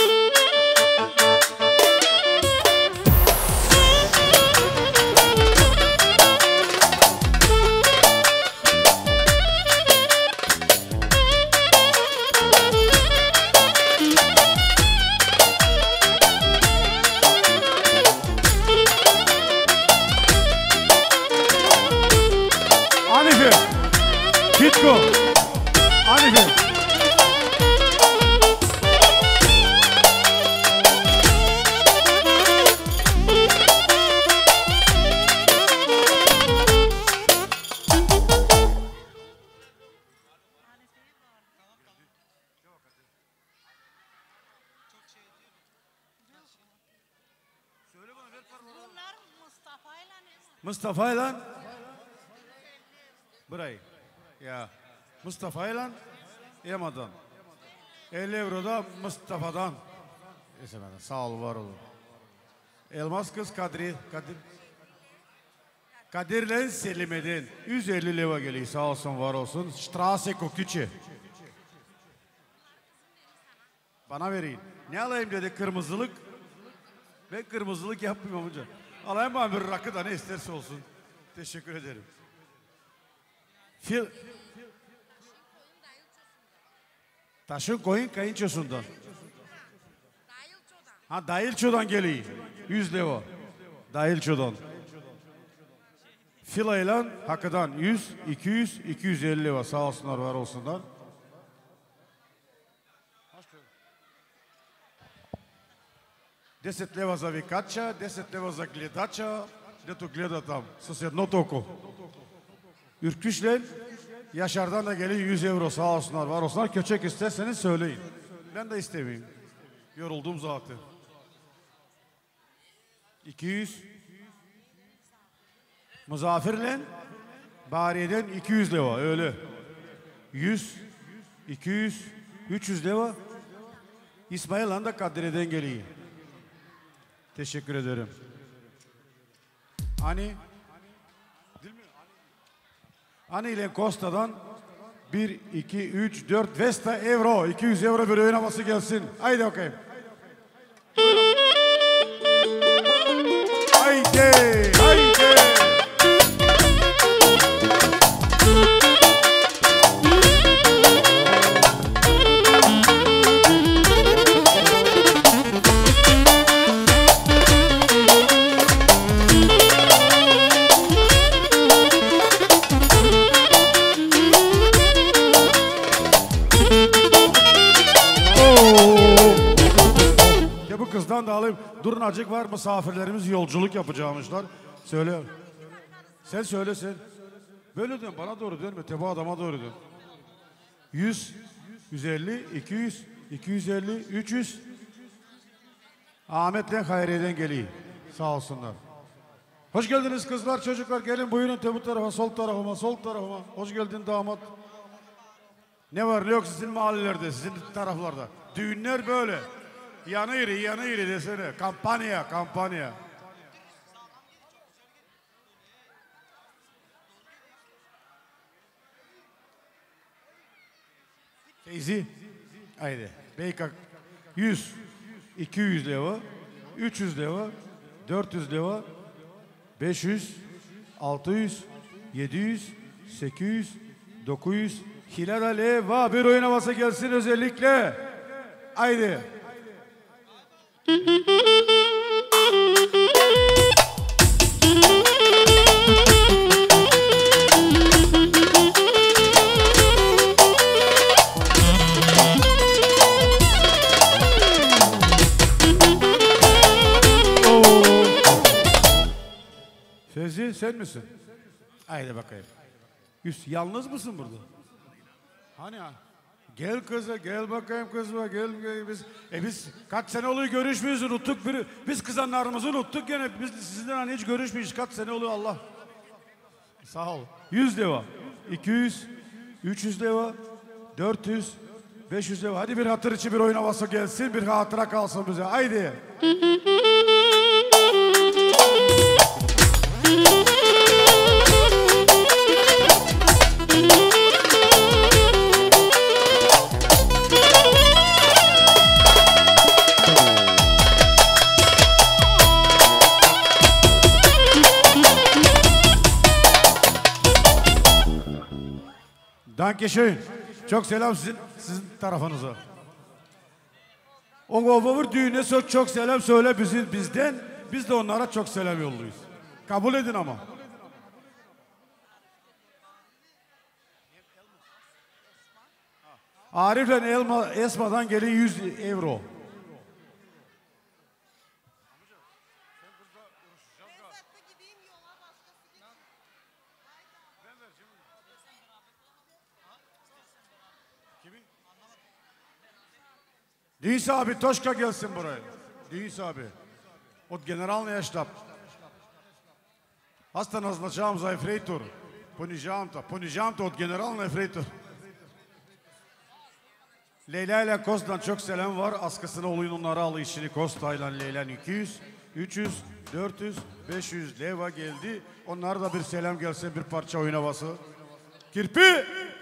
S1: Kitko, Hanife. Mustafa'yla burayı. Ya Mustafa'yla Yamadan. elli euro da Mustafa'dan. Esemeden sağ ol, var olun. Elmas kız Kadri, Kadir. Kadir'le Selime'den yüz elli leva geliyor. Sağ olsun, var olsun. Strasse Koküçe. Bana vereyim. Ne alayım dedi, kırmızılık. Ben kırmızılık yapmıyorum amca. Alayım bana bir rakı da ne isterse olsun. Teşekkür ederim. Fil... Taşın koyun kayınçosundan. Ha, Dayılço'dan geliyor. yüz leva. Dayılço'dan. Filayla Hakkı'dan yüz, iki yüz, iki yüz elli leva. Sağ olsunlar, var olsunlar. deset leva za vikača, deset leva za gledača, dето gleda tam, с едното око. Ürküşle Yaşar'dan da geliyor yüz euro, sağ olsunlar, var olsunlar. Köçek isterseniz söyleyin. Ben de istemeyeyim. Yoruldum zaten. iki yüz. Muzafir'le Bariye'den iki yüz leva, öyle. yüz, iki yüz, üç yüz leva. İsmail'le de Kadriye'den geliyor. Teşekkür ederim. Hani Ani ile Costa'dan bir, iki, üç, dört, Vesta euro, iki yüz euro bir oynaması gelsin. Haydi okuyayım. Haydi, haydi. Kızdan da alayım. Durun, acık var, misafirlerimiz yolculuk yapacağımışlar. Söyle. Sen söyle sen. Böyle dön, bana doğru dönme. Teba adama doğru dön. yüz, yüz elli, iki yüz, iki yüz elli, üç yüz. Ahmet'le Hayriye'den geliyor. Sağ olsunlar. Hoş geldiniz kızlar, çocuklar. Gelin buyurun bu tarafa, sol tarafıma, sol tarafıma. Hoş geldin damat. Ne var ne yok sizin mahallelerde, sizin taraflarda. Düğünler böyle. Yanı iri, yanı iri desene. Kampanya, kampanya. Teyze. Haydi. Beykak yüz, iki yüz leva, üç yüz leva, dört yüz leva, beş yüz, altı yüz, yedi yüz, sekiz yüz, dokuz yüz, Hilal leva bir oyun havası gelsin özellikle. Haydi. Fevzi sen misin? Haydi bakayım. Yüz, yalnız mısın burada? Hani ha? Gel kızı, gel bakayım kızıma, gel, gel biz. E biz kaç sene oluyor görüşmüyoruz, unuttuk biri. Biz kızanlarımızı unuttuk gene. Biz sizinle hani hiç görüşmüyoruz. Kaç sene oluyor Allah. Sağ ol. Yüz leva, iki yüz, üç yüz leva, dört yüz, beş yüz leva. Hadi bir hatır içi bir oyun havası gelsin, bir hatıra kalsın bize. Haydi. Dankeschön. Çok selam sizin, sizin tarafınıza. O babamın düğüne çok, çok selam söyle bizim, bizden. Biz de onlara çok selam yolluyoruz. Kabul edin ama. Arif'le Elma, Esma'dan geliyor yüz euro. Düğüs abi Toşka gelsin buraya. Düğüs abi. Od generalния штаб. Аз те назначавам за ефрейтор. Понижавам те. Понижавам те от генерална ефрейтор. Leyla ile Kost'tan çok selam var. Askısına olayın onları al işini Kost'ayla Leyla'nın iki yüz, üç yüz, dört yüz, beş yüz leva geldi. Onlara da bir selam gelse bir parça oyun havası. Kirpi!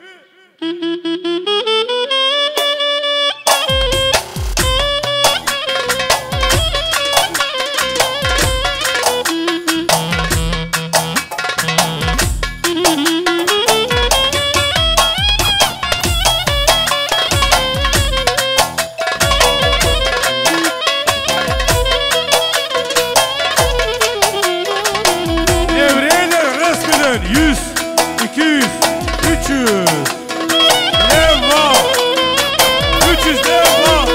S1: yüz, iki yüz, üç yüz. Leva. üç yüz leva.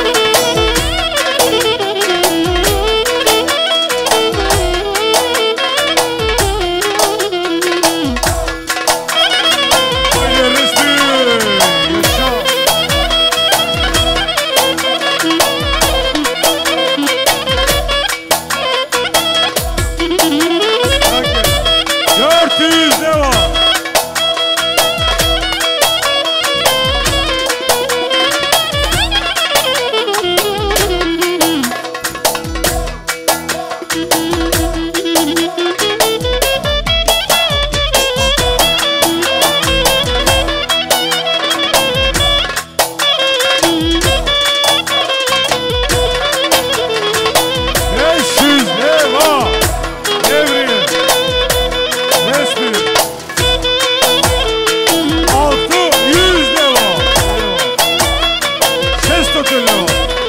S1: Haydi resmi. Yaşa. dört yüz leva. beş yüz leva. Devriye. Resmi. altı yüz leva. şesto leva.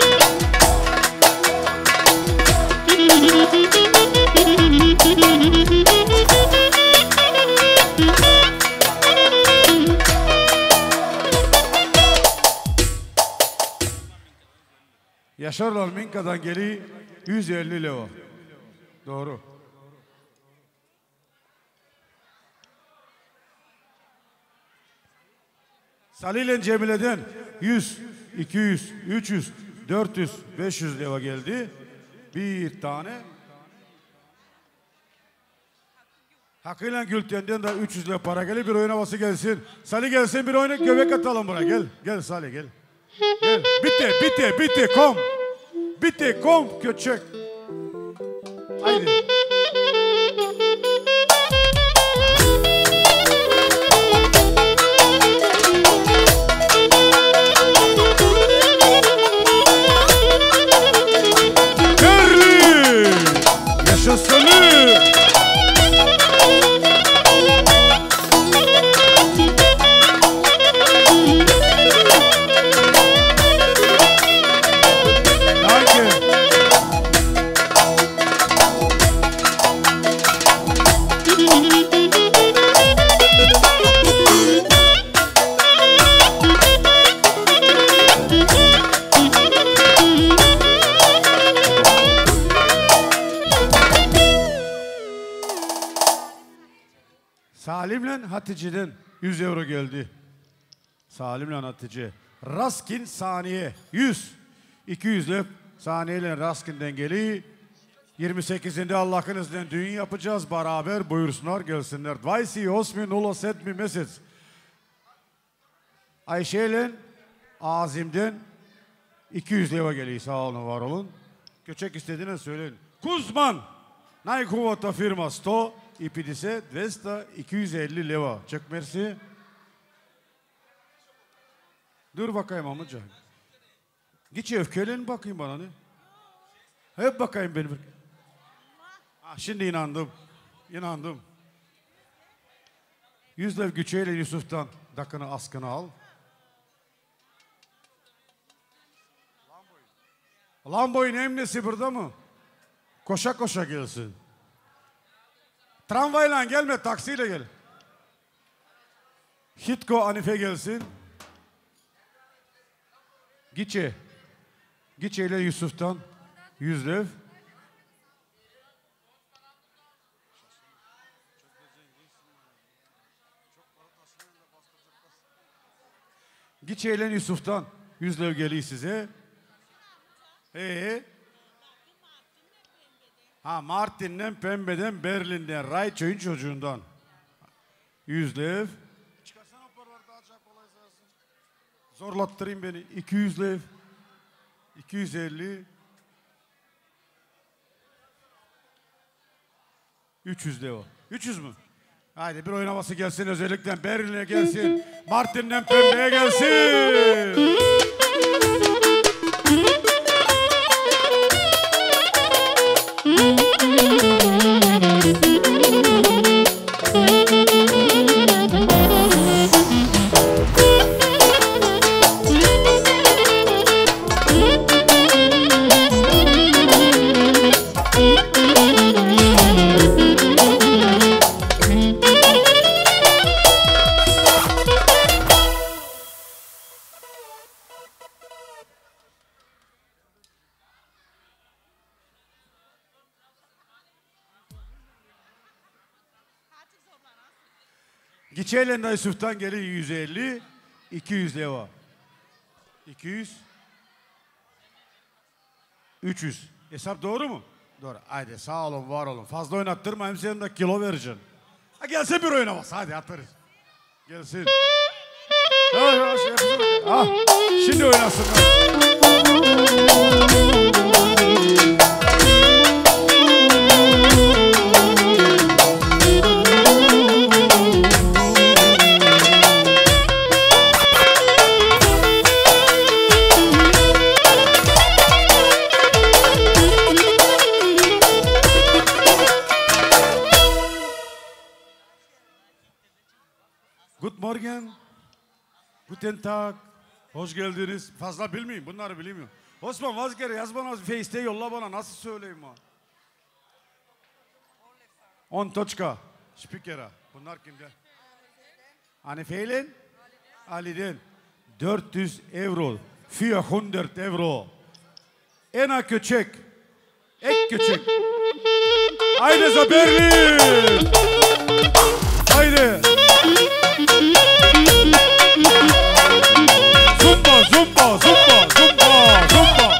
S1: Yaşarlar Minka'dan geliyor yüz elli leva. Doğru. Salih ile Cemile'den yüz, iki yüz, üç yüz, dört yüz, beş yüz leva geldi. Bir tane. Hakkı ile Gülten'den de üç yüz lira para geldi. Bir oyun havası gelsin. Salih gelsin bir oyuna göbek atalım buna. Gel. Gel Salih gel. Gel. Bitti, bitti, bitti. Kom. Bitti, kom köçek. Haydi. Salim'le Hatice'den yüz euro geldi. Salim'le Hatice. Raskin saniye yüz. iki yüzle saniyeyle Raskin'den geliyor. yirmi sekizinde Allah'ın izniyle düğün yapacağız. Beraber buyursunlar gelsinler. dvajset osmi nula sedmi mesec. Ayşe'yle Azim'den iki yüz lira geliyor. Sağ olun, var olun. Köçek istediğine söyleyin. Kuzman. Najkuvata firma sto i pedeset dvesta iki yüz elli lira. Çok mersi. Dur bakayım amca. Git öfkeleyin bakayım bana ne. Hep bakayım benim. Ah, şimdi inandım. İnandım. Yüzlev Güçeyle Yusuf'tan dakını askını al. Lamboy'un emnesi burada mı? Koşa koşa gelsin. Tramvayla gelme, taksiyle gel. Hitko Anife gelsin. Giçe. Giçe ile Yusuf'tan yüzlev. Giçe ile Yusuf'tan yüzlev geliyor size. Ee? Ha, Martin'den, Pembe'den, Berlin'den, Rayço'yun çocuğundan. Yüzlev. Çıkarsana paraları daha çok kolay zaten. Zorlattırayım beni. iki yüz lev. iki yüz elli. üç yüz lev. üç yüz mü? Haydi bir oynaması gelsin, özellikle Berlin'e gelsin. Martin'den Pembe'ye gelsin. Giçeyle Yusuf'tan geliyor yüz elli, iki yüz leva. iki yüz, üç yüz. Hesap doğru mu? Doğru. Haydi sağ olun, var olun. Fazla oynattırma, hem senin de kilo vereceksin. Ha, gelsin bir oynaması, hadi atarız. Gelsin. Ha, ha, şey yapalım. Ha, şimdi oynasınlar. Good morning. Guten Tag. Hoş geldiniz. Fazla bilmeyeyim. Bunları bilmiyorum. Osman vazgeçer. Yaz bana. Face'te yolla bana. Nasıl söyleyeyim o? On toçka. Spikera. Bunlar kimden? Hanife'yle? Ali'den. dört yüz euro. vierhundert euro. Ena köçek. Ek köçek. Haydi za Berlin. Haydi. Zumba, zumba, zumba, zumba, zumba.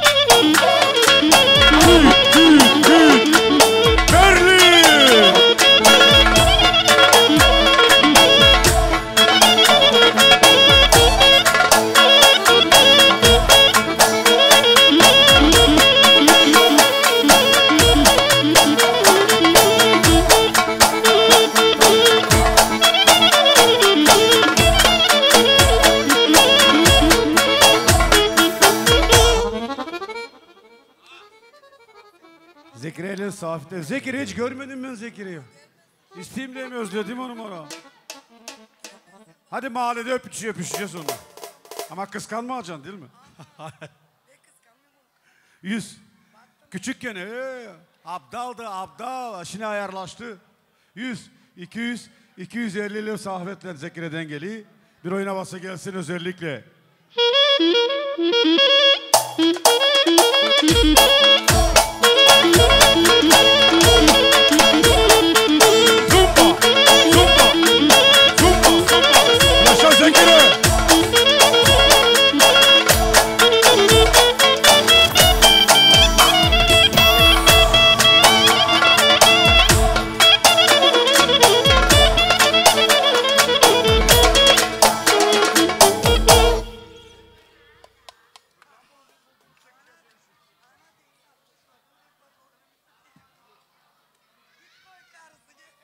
S1: Hüt, hüt, hüt. Berlin. Zekeriye'yle Safit'le. Zekeriye hiç görmedim ben Zekeriye'yi. İsteyimle mi özledim onu bana. Hadi mahallede öpüşü öpüşeceğiz onu. Ama kıskanma alacaksın değil mi? Yüz. Küçükken ee, abdaldı abdal. Şimdi ayarlaştı. Yüz. iki yüz. iki yüz elli lira Safit'le Zekeriye'den geliyor. Bir oyun havası gelsin özellikle. Zumba, zumba.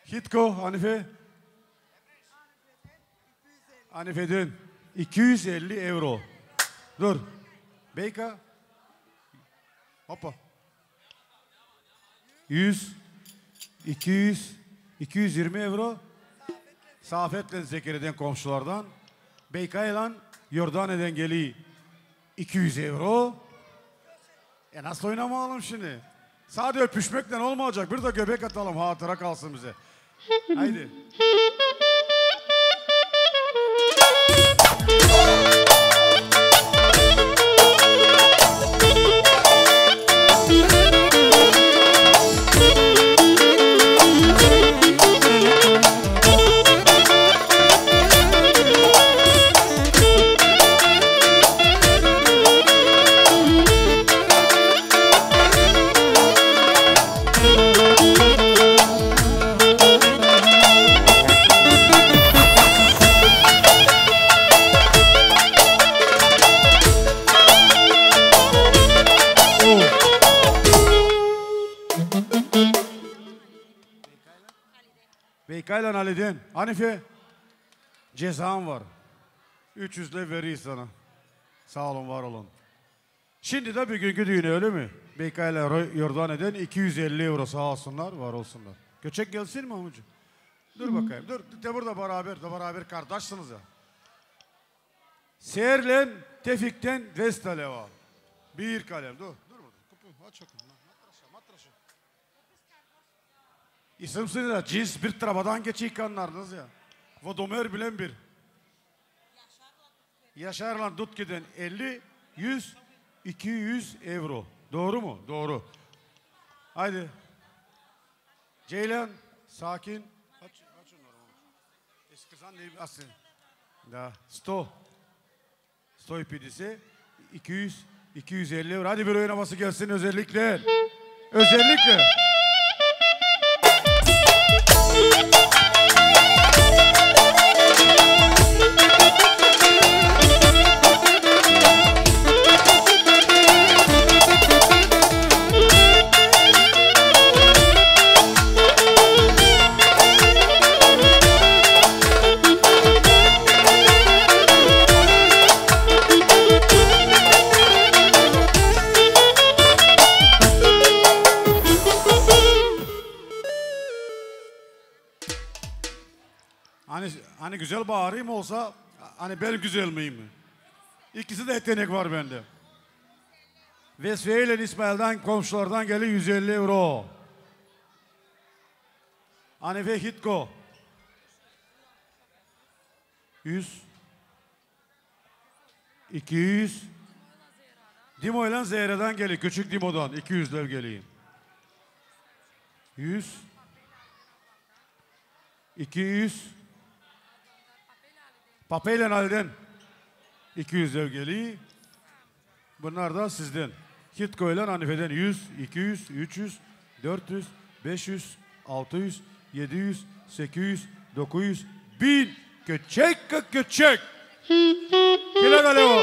S1: Hitko, Hanife. Hanife'den iki yüz elli euro. Dur. Beyka. Hoppa. yüz, iki yüz, iki yüz yirmi euro. Safet'le Zekeri'den komşulardan. Beyka'yla Yordane'den geliyor iki yüz euro. E nasıl oynamayalım şimdi? Sadece öpüşmekle olmayacak. Bir de göbek atalım, hatıra kalsın bize. Haydi. Beyka'yla Ali'den. Hanife, cezam var. üç yüz lira vereyim sana. Sağ olun, var olun. Şimdi de bugünkü düğünü öyle mi? Beyka'yla Yordane'den iki yüz elli euro sağ olsunlar, var olsunlar. Göçek gelsin mi amca? Dur bakayım, dur. De burada beraber, de beraber kardeşsiniz ya. Seher'le Tefik'ten Vestal'e var. Bir kalem, dur. Dur burada, aç bakayım. Matraşa, matraşa. İsimsiniz ya, cins bir trabadan geçiyor kanlardınız ya. Vodomer bilen bir. Yaşar'la Dutki'den elli, yüz, iki yüz euro. Doğru mu? Doğru. Haydi. Ceylan, sakin. Aç, aç onları. Eskizan ne asın? Da, sto. Sto ipidisi. iki yüz, iki yüz elli euro. Hadi bir oynaması gelsin özellikle. Özellikle. Hani, hani güzel bağırayım olsa, hani ben güzel miyim mi? İkisi de yetenek var bende. Vesfiye ile İsmail'den, komşulardan geliyor yüz elli euro. Hanife Hitko. yüz. iki yüz. Dimo ile Zehre'den geliyor, küçük Dimo'dan iki yüz lira geliyor. yüz. iki yüz. Papayla Ali'den iki yüz ev geliyor. Bunlar da sizden. Hitko ile Hanife'den yüz, iki yüz, üç yüz, dört yüz, beş yüz, altı yüz, yedi yüz, sekiz yüz, dokuz yüz, bin. Göçek göçek. Gelen alevo.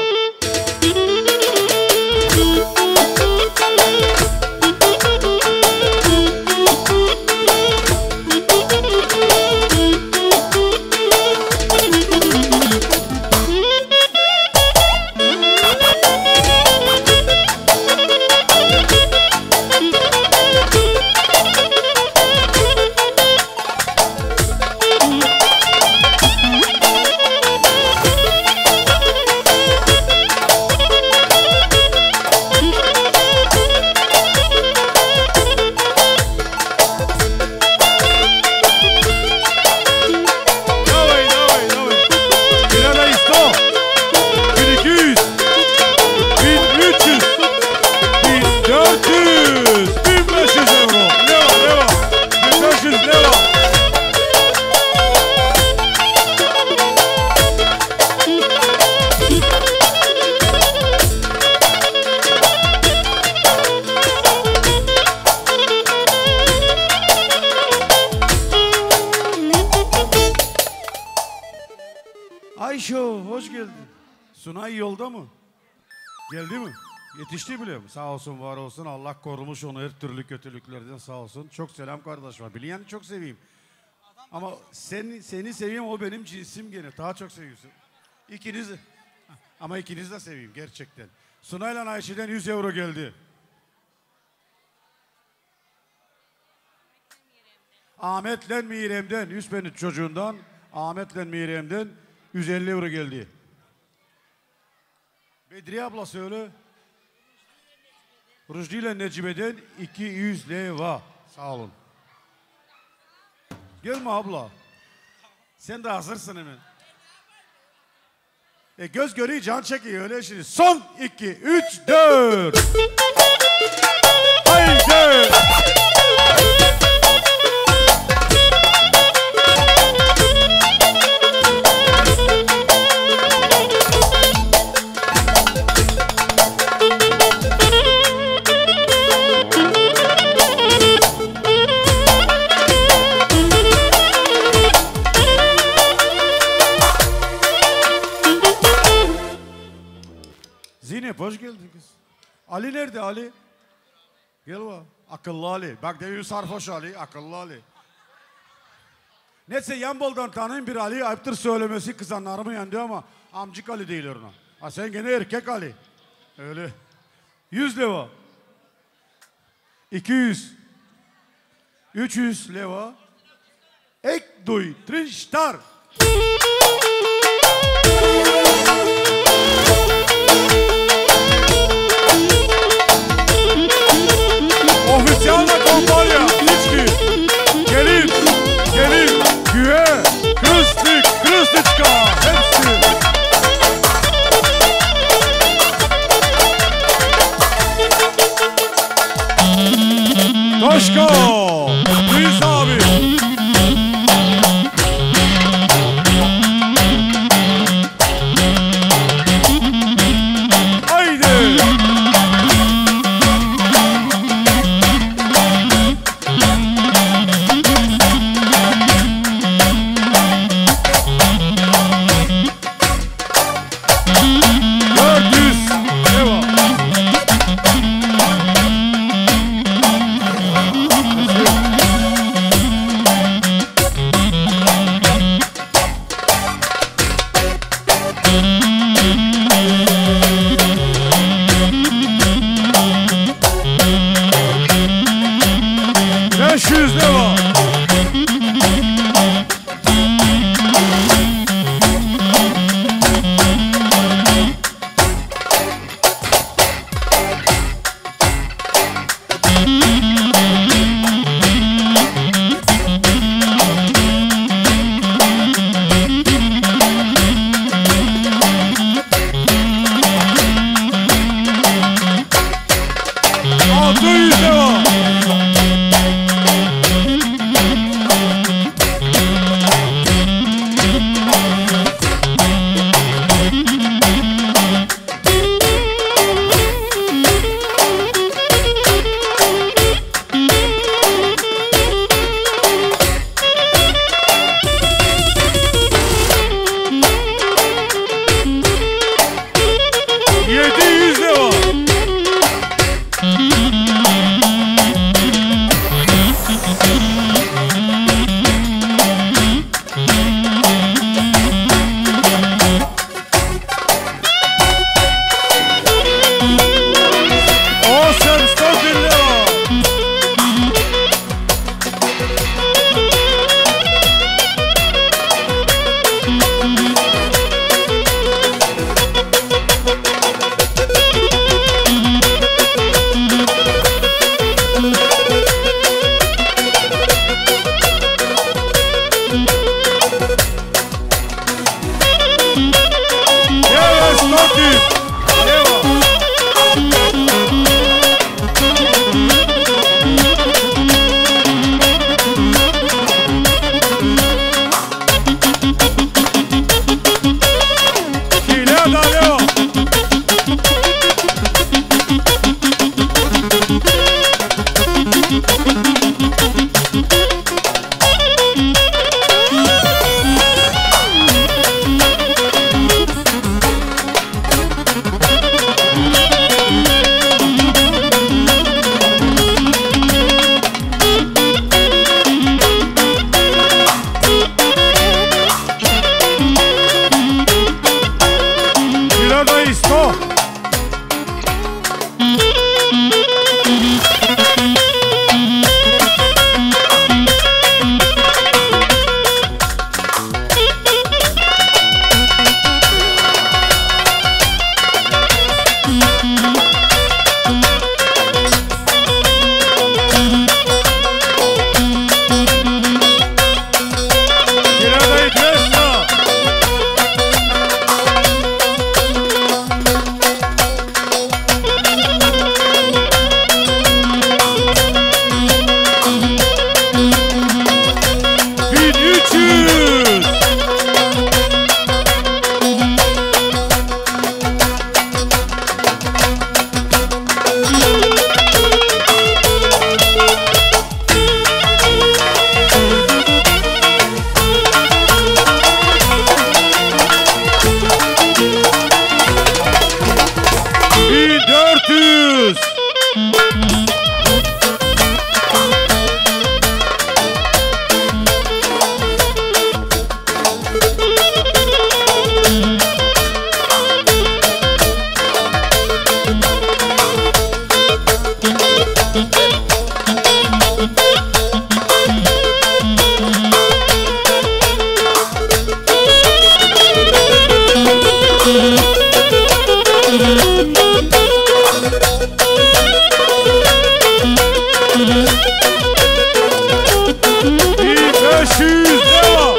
S1: Ayşo, hoş geldin. Sunay yolda mı? Geldi mi? Yetişti bile mi? Sağ olsun, var olsun. Allah korumuş onu her türlü kötülüklerden, sağ olsun. Çok selam kardeş var. Bileğeni çok seveyim. Ama seni, seni seveyim, o benim cinsim gene. Daha çok seviyorsun. İkiniz ama ikiniz de seveyim gerçekten. Sunay'la Ayşe'den yüz euro geldi. Ahmet'le Mirem'den, Yüzben'in çocuğundan, Ahmet'le Mirem'den yüz elli euro geldi. Bedriye abla söyle. Rujdi ile Necibe'den iki yüz leva. Sağ olun. Gelme abla. Sen de hazırsın hemen. E göz görüyor, can çekiyor öyle şimdi. Son iki, üç, dört. Haydi. Zeynep hoş geldin kız. Ali nerede Ali? Gel bak. Akıllı Ali. Bak devi sarhoş Ali. Akıllı Ali. Neyse Yambol'dan tanıyın bir Ali. Ayıptır söylemesi, kızanlarımı yendi ama amcık Ali değil ona. Ha sen gene erkek Ali. Öyle. Yüz leva. İki yüz. Üç yüz leva. Ek duy. Trinştar. Ofisyalna kampanya. İçki. Gelin. Gelin. Güve. Krıstik. Krıstiçka. Hepsi. Toşko. Luis abi. Haydi. beş yüz lira.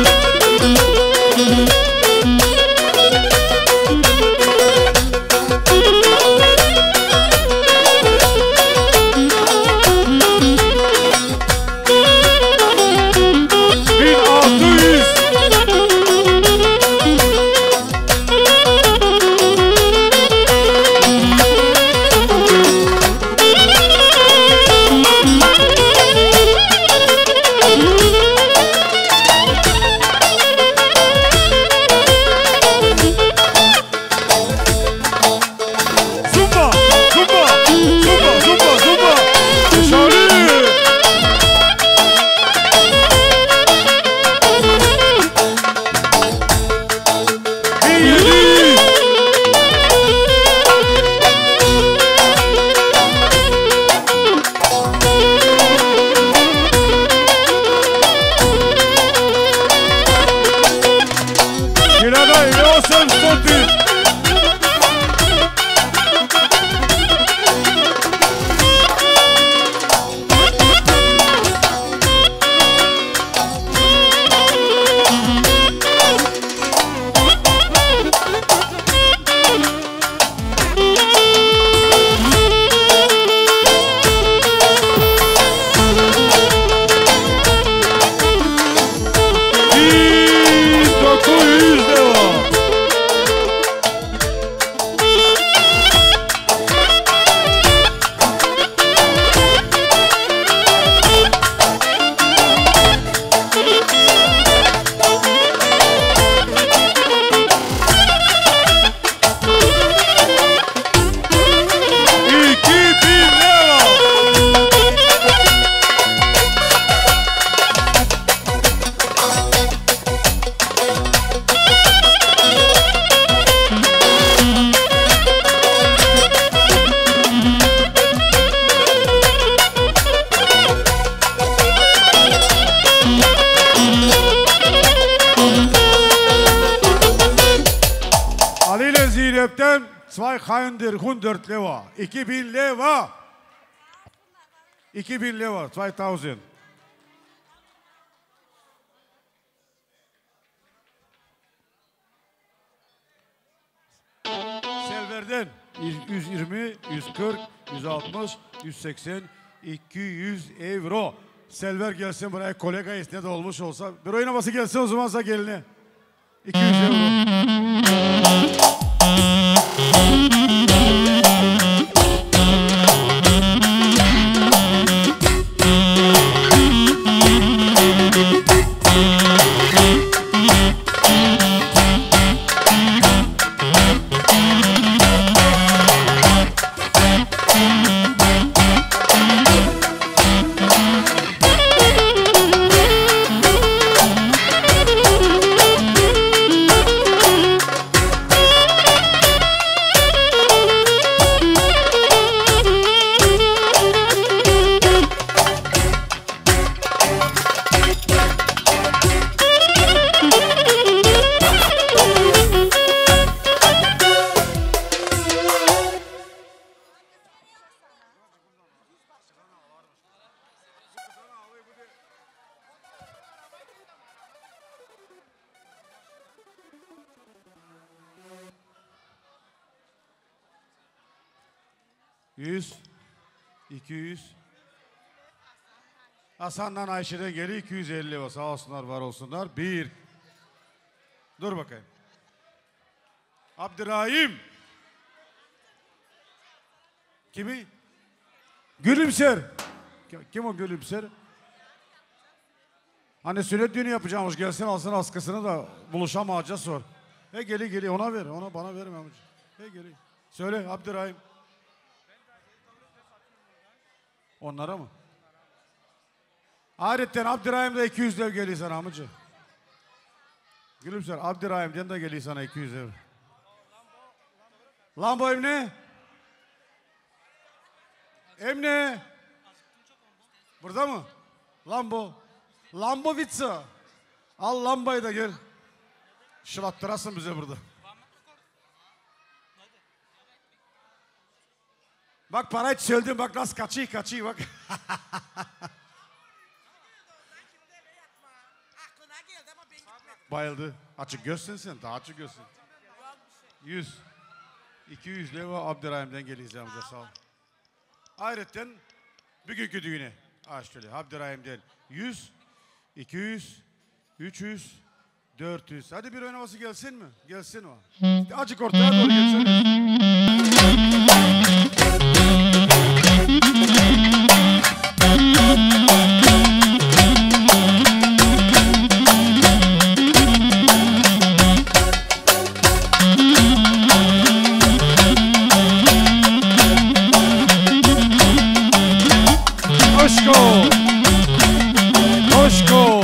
S3: zweihundert Leva. iki bin Leva. iki bin Leva. zweitausend. Selver'den yüz yirmi, yüz kırk, yüz altmış, yüz seksen, iki yüz euro. Selver gelsin buraya, kolega isnede de olmuş olsa. Bir oynaması gelsin o zamansa geline. iki yüz euro. yüz, iki yüz. Hasan'dan Ayşe'den geri iki yüz elli var. Sağ olsunlar, var olsunlar. Bir. Dur bakayım. Abdurrahim. Kimi? Gülümser. Kim o Gülümser? Hani sünnet düğünü yapacağımış. Gelsin alsın askısını da buluşamayacağız sor. He geli geli ona ver. Ona bana verme amca. He geli. Söyle Abdurrahim. Onlara mı? Ahiretten Abdurrahim'de iki yüz ev geliyor sana amca. Gülümser Abdurrahim'den de geliyor sana iki yüz ev. Lambo ev ne? Ev ne? Burada mı? Lambo. Lambo vitsa. Al lambayı da gel. Şılattırasın bize burada. Bak parayı söyledim, bak nasıl kaçıyor kaçıyor bak.
S1: Bayıldı. Açık gözsün sen. Daha açık gözsün. yüz. iki yüz lira Abdurrahim'den geliyor bize, sağ ol. Ayrıca bugünkü düğüne. Ha şöyle Abdurrahim'den yüz, iki yüz, üç yüz, dört yüz. Hadi bir oynaması gelsin mi? Gelsin o. Açık ortaya doğru gelsin.
S5: Coşko! Coşko!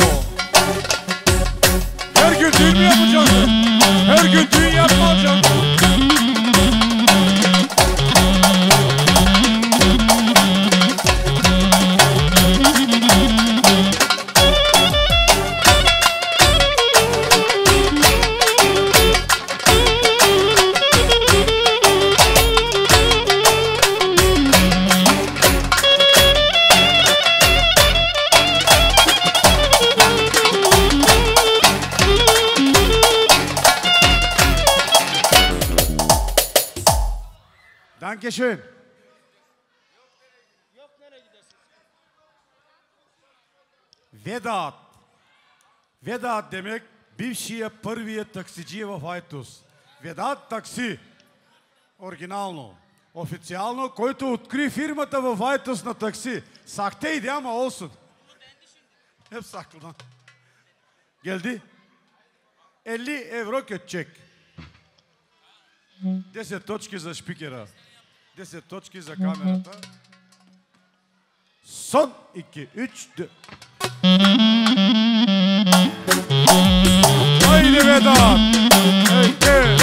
S5: Her gün düğün mü yapacaksın? Her gün düğün yapmayacaksın.
S1: Dankeschön. Vedat. Vedat demek бившия първия таксиджия в Айтос. Vedat такси. Оригинално. Официално, който откри фирмата в Айтос на такси. Sahteydi ama olsun. Hep saklı. Geldi. elli euro kötecek. deset точки за шпикера. deset точки за камерата. Son iki, üç, dört. Haydi Vedat. Haydi.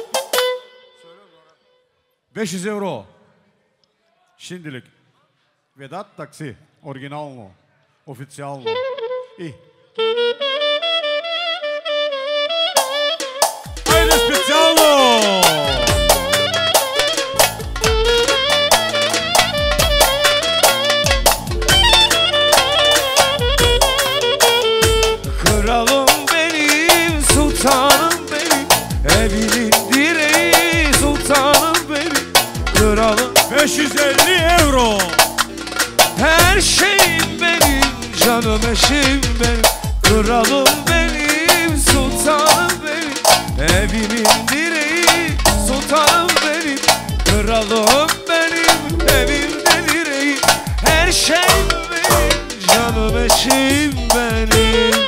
S1: beş yüz euro. Şimdilik. Vedat taksi. Originalno. Oficijalno. I. Ajde specijalno!
S5: Kralım benim, sultanım benim, evinin direği, sultanım benim. Kralım
S1: beş yüz elli euro.
S5: her şeyim benim, canım eşim benim. Kralım benim, sultanım benim, evimin direği, sultanım benim. Kralım benim, evimde direği, her şeyim benim, canım eşim benim.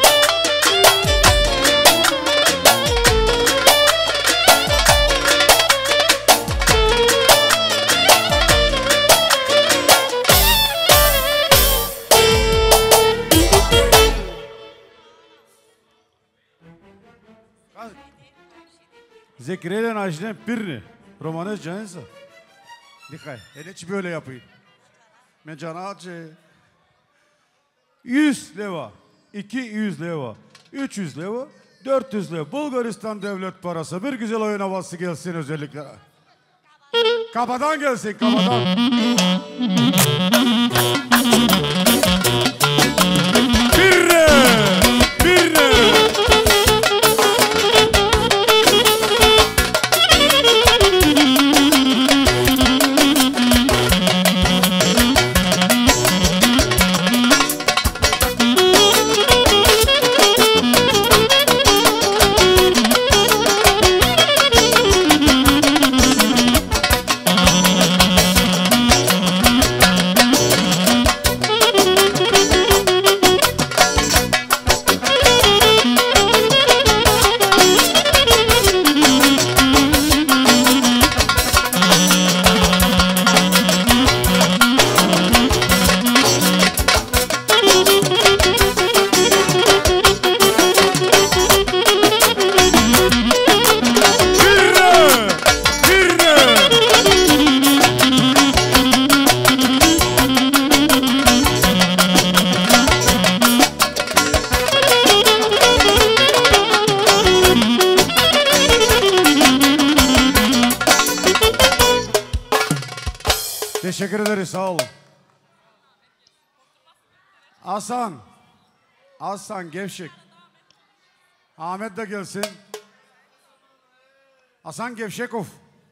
S1: Zekriye'yle Naci'den birini. Romanez canıysa. Dikkat. Hele hiç böyle yapayım. Ben canağacı. yüz leva. iki yüz leva. üç yüz leva. dört yüz leva. Bulgaristan devlet parası. Bir güzel oyun havası gelsin özellikle. Kafadan gelsin kafadan. Birre. Birre. Teşekkür ederiz, sağ olun. Hasan. Hasan Gevşek. Ahmet de gelsin. Hasan Gevşekov.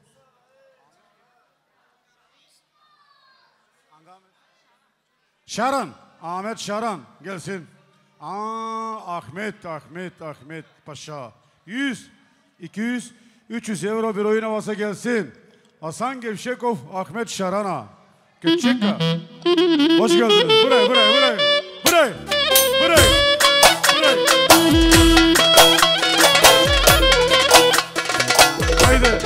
S1: Şaran. Ahmet Şaran gelsin. Aa, Ahmet, Ahmet, Ahmet Paşa. yüz, iki yüz, üç yüz euro bir oyun havası gelsin. Hasan Gevşekov, Ahmet Şaran'a. Küçükka. Hoş geldiniz. Buraya, buraya, buraya. Buraya. Buraya. Buraya. Haydi.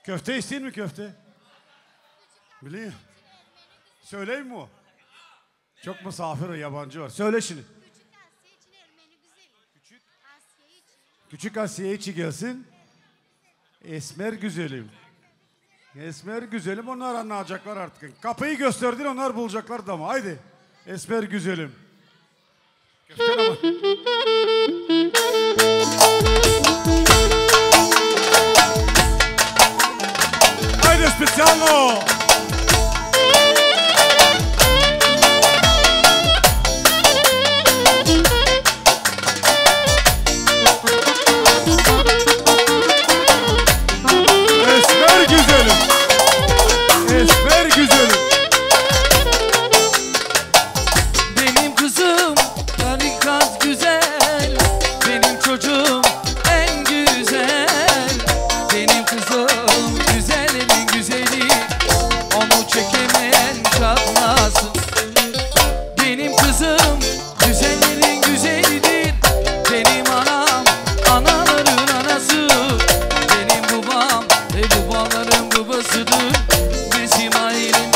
S1: Köfte isteyin mi köfte? Biliyor. Söyleyeyim mi o? Çok misafir yabancı var. Söyle şimdi. Küçük Asiye içi gelsin. Esmer güzelim. Esmer güzelim, onlar anlayacaklar artık. Kapıyı gösterdin, onlar bulacaklar da ama. Haydi. Esmer güzelim. Köften ama. Haydi specijalno. Esmer güzelim. Esmer güzelim.
S2: Benim kızım tarikat güzel, benim çocuğum en güzel. Benim kızım güzelin güzeli, onu çekemeyen çatlasın. Benim kızım güzellerin güzelidir, benim anam anaların anası, benim babam ve babaların babasıdır, bizim ailem.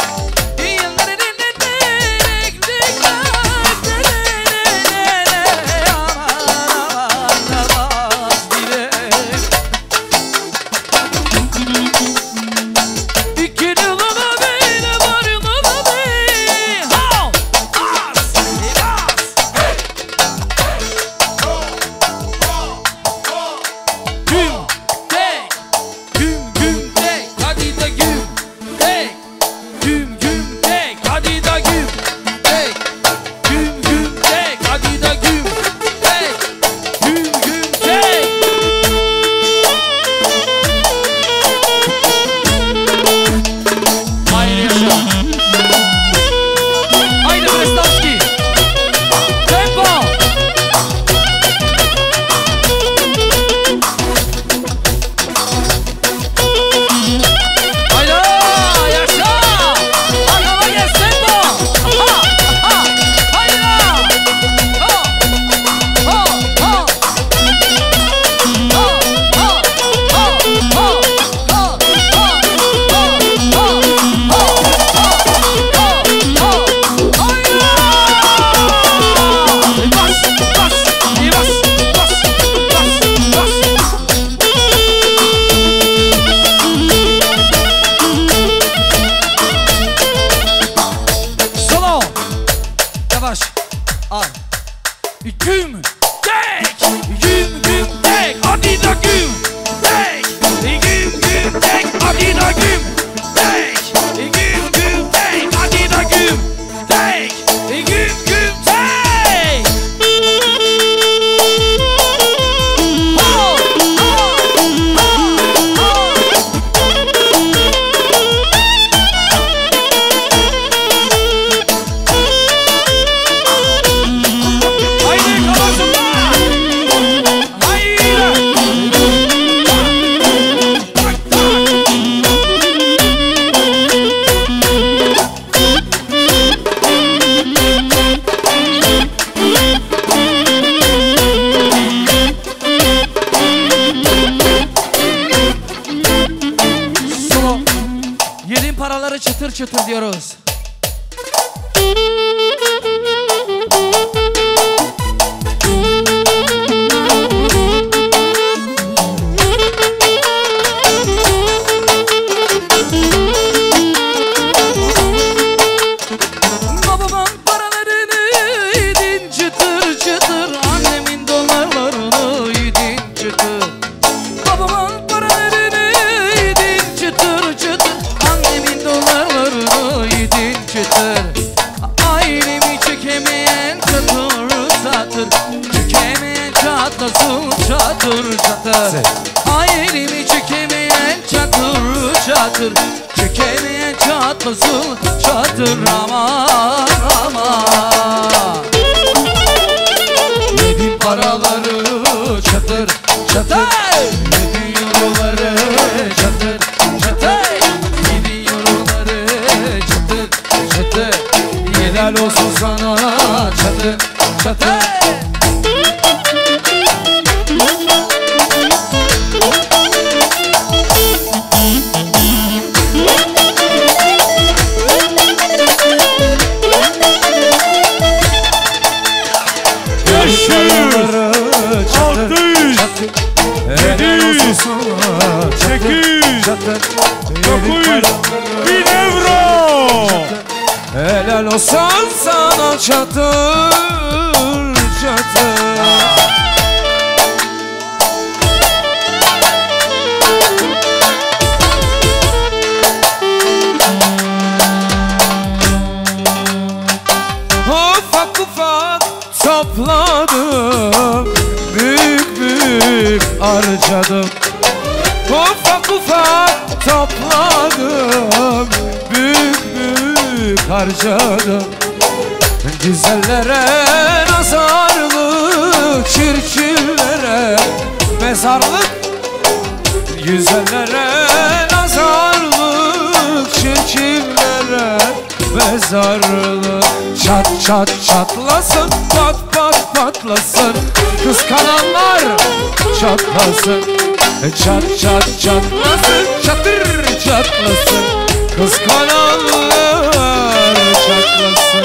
S2: Çıtır çıtır diyoruz. Babamın paralarını yedin çıtır çıtır, annemin dolarlarını yedin çıtır. Babamın paralarını yedin çıtır çıtır, annemin dolarlarını yedin çıtır. Ailemi çekemeyen çatır çatır, çekemeyen çatlasın çatır çatır. Ailemi çekemeyen çatır çatır, çekemeyen çatlasın çatır. Aman aman, yedin paraları çatır çatır, yedin euroları çatır çatır, yedin euroları çatır çatır. Helal olsun sana çatır çatır.
S5: Sekiz,
S4: çatır.
S5: yedi,
S4: Helal olsun sana çatır,
S5: sekiz,
S4: çatır.
S5: dokuz, bin euro.
S4: Helal olsun sana çatır çatır. Ufak ufak topladım, büyük büyük harcadım. Ufak ufak topladım, büyük büyük harcadım. Güzellere nazarlık, çirkinlere mezarlık. Güzellere nazarlık, çirkinlere mezarlık. Çat çat çatlasın, pat pat patlasın, kıskananlar çatlasın. Çat çat çatlasın, çatır çatlasın, kıskananlar çatlasın.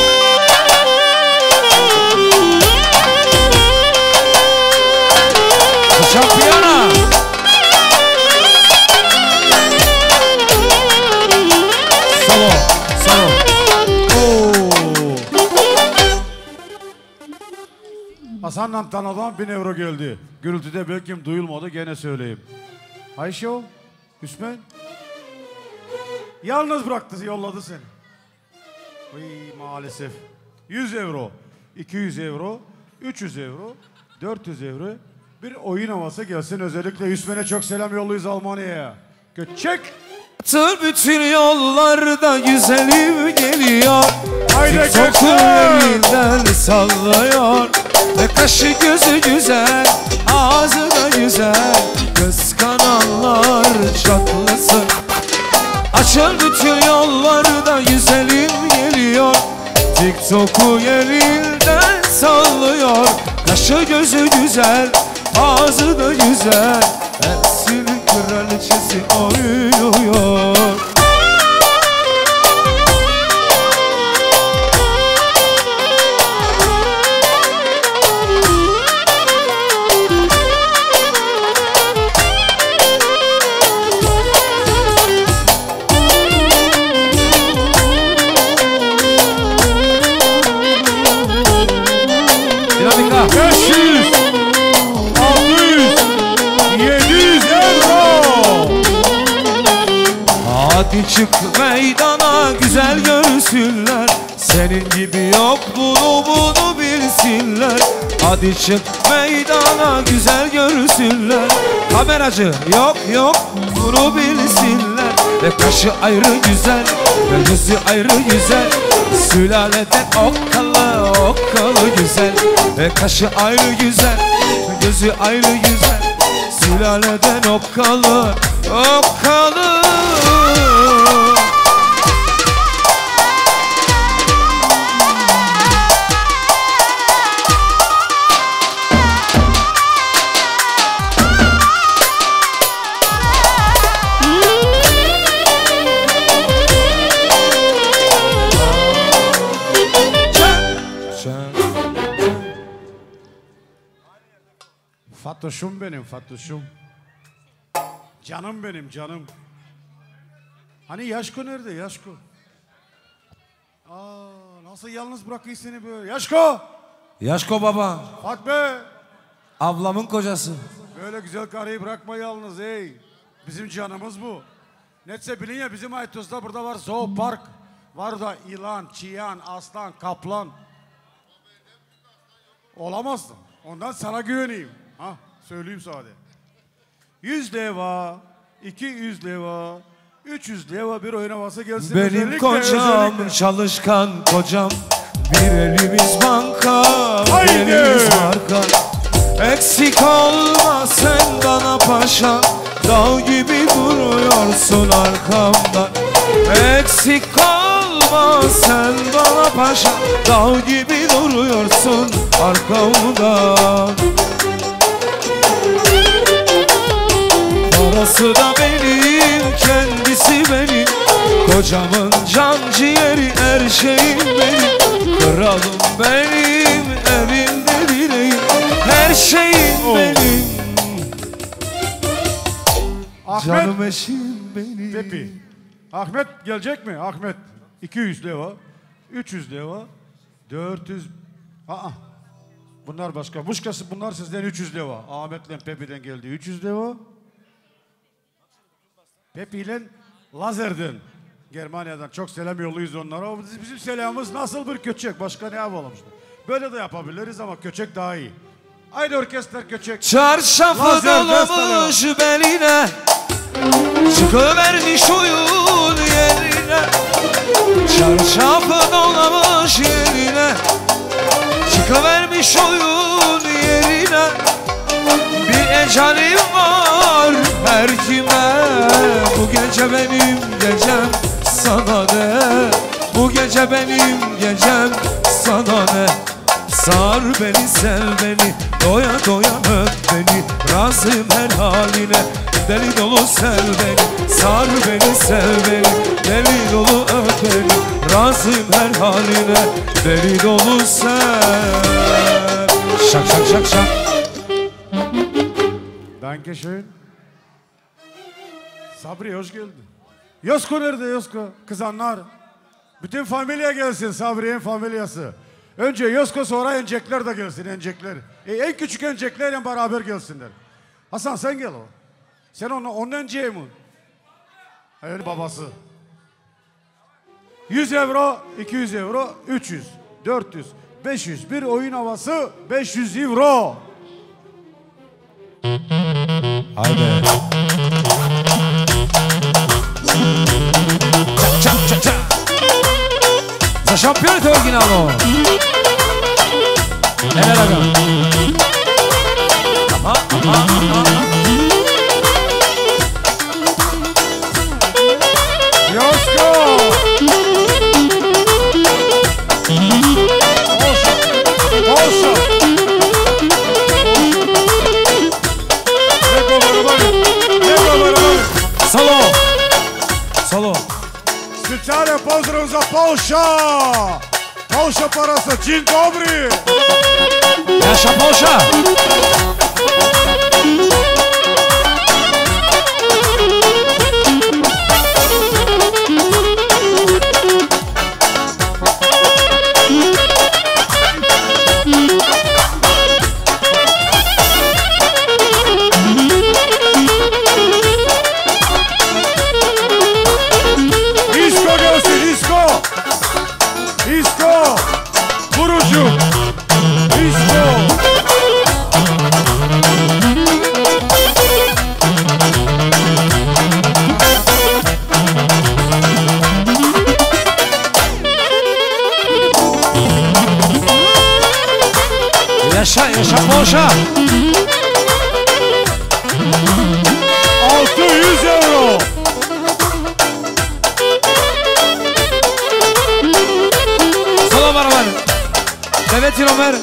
S4: Şampiyona. Solo, solo.
S1: Hasan'la tanıdan bin euro geldi. Gürültüde belki duyulmadı, gene söyleyeyim. Ayşe o, Hüsmen. Yalnız bıraktı, yolladı seni. Uy, maalesef. yüz euro, iki yüz euro, üç yüz euro, dört yüz euro. Bir oyun havası gelsin. Özellikle Hüsmen'e çok selam yollayız Almanya'ya. Çek.
S4: Bütün yollarda güzelim geliyor.
S1: Haydi
S4: TikTok'u
S1: gençler.
S4: elinden sallıyor. Ve kaşı gözü güzel, ağzı da güzel. Kıskananlar çatlasın. Açın bütün yollarda güzelim geliyor. TikTok'u elinden sallıyor. Kaşı gözü güzel, ağzı da güzel. Ersin kraliçesi oynuyor. Dinamika.
S5: beş yüz, altı yüz, yedi yüz euro.
S4: Hadi çık meydana güzel görsünler. Senin gibi yok bunu bunu bilsinler. Hadi çık meydana güzel görsünler. Kameracı yok yok bunu bilsinler. Ve kaşı ayrı güzel ve gözü ayrı güzel. Sülaleden okkalı okkalı güzel. Ve kaşı ayrı güzel ve gözü ayrı güzel. Sülaleden okkalı okkalı.
S1: Fatoşum benim, Fatoşum. Canım benim, canım. Hani Yaşko nerede, Yaşko? Aa, nasıl yalnız bırakıyor seni böyle? Yaşko!
S4: Yaşko baba,
S1: Fatme!
S4: ablamın kocası.
S1: Böyle güzel karıyı bırakma yalnız ey. Bizim canımız bu. Netse bilin ya, bizim Aytos'ta burada var zoopark. Var da ilan, çiyan, aslan, kaplan. Olamazsın. Ondan sana güveneyim. Ha, söyleyeyim sade. yüz leva, iki yüz leva, üç yüz leva bir oyun havası gelsin.
S4: Benim
S1: Özellikle,
S4: kocam
S1: özellikle.
S4: çalışkan kocam. Bir elimiz banka,
S1: Haydi.
S4: bir elimiz marka. Eksik olma sen bana paşa, dağ gibi duruyorsun arkamda. Eksik olma sen bana paşa, dağ gibi duruyorsun arkamda. Parası da benim, kendisi benim. Kocamın can ciğeri, her şeyim benim. Kralım benim, evimde dileğim, her şeyim benim.
S1: Ahmet.
S5: Canım eşim benim.
S1: Pepi. Ahmet gelecek mi? Ahmet. iki yüz leva. üç yüz leva. dört yüz. Aa. Bunlar başka. Başkası bunlar sizden üç yüz leva. Ahmet'le Pepi'den geldi üç yüz leva. Pepi ile Lazer'den. Germanya'dan çok selam yolluyoruz onlara. Bizim selamımız nasıl bir köçek. Başka ne yapalım işte. Böyle de yapabiliriz ama köçek daha iyi. Aynı orkestra köçek.
S5: Çarşafı
S1: Lazer
S5: dolamış beline, çıkıvermiş oyun yerine. Çarşafı dolamış yerine, çıkıvermiş oyun yerine. Bir ecalim var her kime, bu gece benim gecem sana ne? Bu gece benim gecem sana ne? Sar beni, sev beni, doya doya öp beni. Razıyım her haline, deli dolu sev beni. Sar beni, sev beni, deli dolu öp beni. Razıyım her haline, deli dolu sev. Şak şak şak şak.
S1: Dankeschön. Sabri hoş geldin. Yosko nerede Yosko? Kızanlar. Bütün familya gelsin, Sabri'nin familyası. Önce Yosko, sonra encekler de gelsin, encekler. E, en küçük enceklerle beraber gelsinler. Hasan sen gel o. Sen onun, onun enceği mi? Hayır babası. yüz euro, iki yüz euro, üç yüz, dört yüz, beş yüz. Bir oyun havası beş yüz euro.
S5: Haydi. Çak çak çak. Za šampionite originalno. Ne ne raga. Aha aha aha.
S1: Yosko! Olša! Olša! Neko barabari! Neko barabari!
S5: Solo. Solo.
S1: Specijalne pozdrav za Polša! Polša parasa, dzień dobry!
S5: Naša Polša.
S1: Isko gelsin, Isko! Isko! Vurucu! Isko!
S5: Yaşa yaşa Polša.
S1: altı yüz euro!
S5: Solo barabar. Evet Ömer.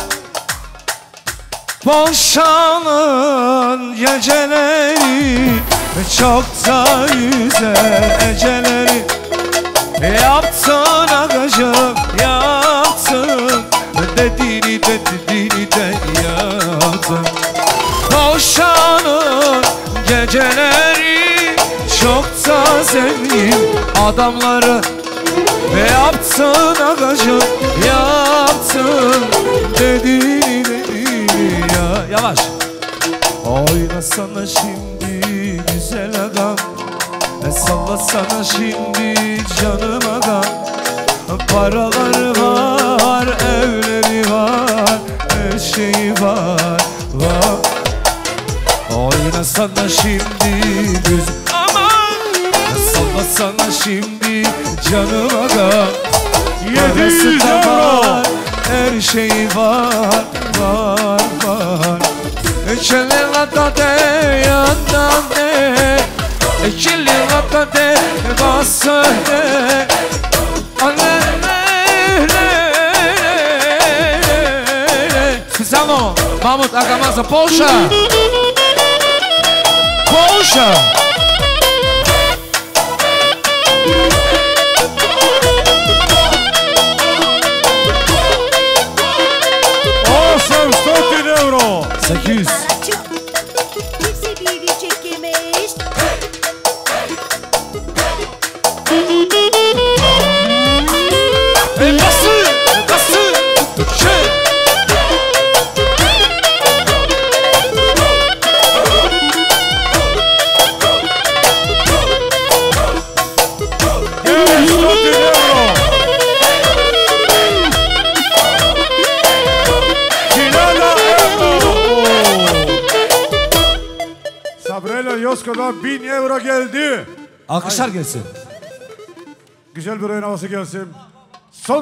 S5: Polşa'nın geceleri çok da güzel eceleri. Yaptın ağacım, yaptın. Dediğini de dediğini de yaptın. Polşa'nın geceleri çok da zengin adamları. Yaptın ağacım, yaptın. Dediğini dediğini ya. Yavaş. Oynasana şimdi güzel agam. Sallasana şimdi canım agam. Paraları var, evleri var, her şeyi var, var. Oynasana şimdi güzel aman. Sallasana şimdi canım agam.
S1: yedi yüz
S5: Parası da
S1: euro!
S5: var, her şeyi var, var, var. Çelilata de yandan de, çelilata de bası de. Specjalno Mahmut Agama za Polša. Polša.
S1: osamsto euro!
S5: sekiz yüz.
S6: Hepsi biri çekilmiş.
S1: Gabriela Yosko'dan bin euro geldi.
S5: Alkışlar gelsin.
S1: Güzel bir oyun havası gelsin. Son.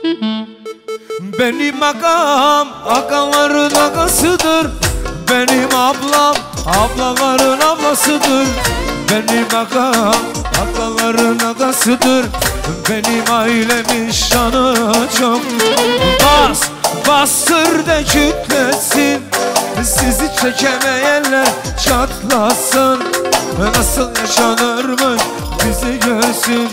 S5: Benim agam agaların agasıdır. Benim ablam ablaların ablasıdır. Benim agam agaların agasıdır. Benim ailemin şanı çok. Bas bastır da kütlesin. Sizi çekemeyenler çatlasın. Nasıl yaşanırmış bizi görsün.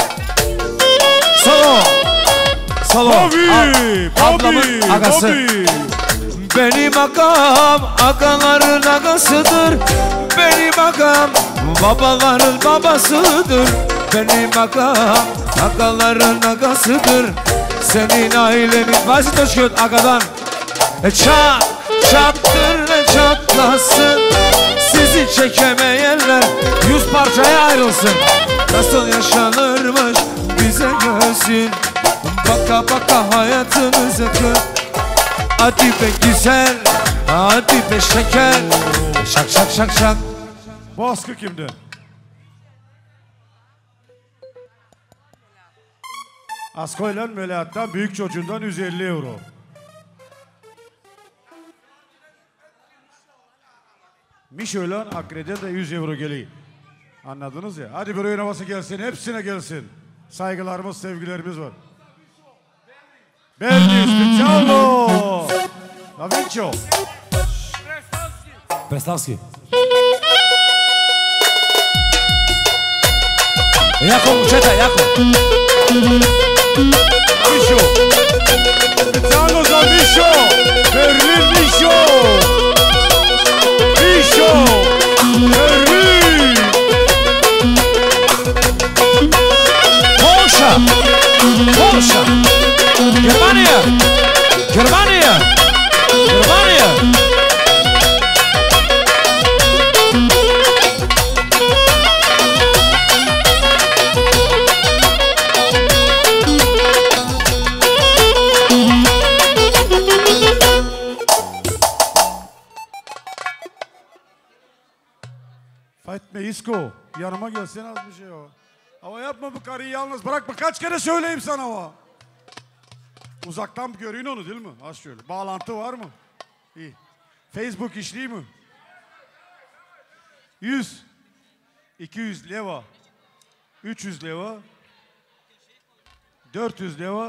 S5: Solo Solo
S1: Bobby,
S5: Ablamın
S1: Bobby,
S5: agası.
S1: Bobby.
S5: Benim agam agaların agasıdır. Benim agam babaların babasıdır. Benim agam agaların agasıdır. Senin ailenin basit hoşgör agadan. E çat çattır ve çatlasın. Sizi çekemeyenler yüz parçaya ayrılsın. Nasıl yaşanırmış bize görsün. Baka baka hayatınızı kır. Hadi be güzel, hadi be şeker. Şak şak şak şak.
S1: Baskı kimde? Asko ile Melahat'tan büyük çocuğundan yüz elli euro. Mişo'yla Akre'den de yüz euro geliyor. Anladınız ya. Hadi bir oyun havası gelsin. Hepsine gelsin. Saygılarımız, sevgilerimiz var. Berdi, Specialo. Da Vincio.
S5: Prestavski. Jako, četaj, jako.
S1: Mişo. Specialo za Mişo. Berlin Mişo. Mişo. Berlin.
S5: Polša. Polša. Germanija. Germanija. Germanija.
S1: Fatma İsko. Yanıma gelsen az bir şey o. Ama yapma bu karıyı yalnız bırakma. Kaç kere söyleyeyim sana ama. Uzaktan görün onu değil mi? Az şöyle. Bağlantı var mı? İyi. Facebook işliği mi? yüz. iki yüz leva. üç yüz leva. dört yüz leva.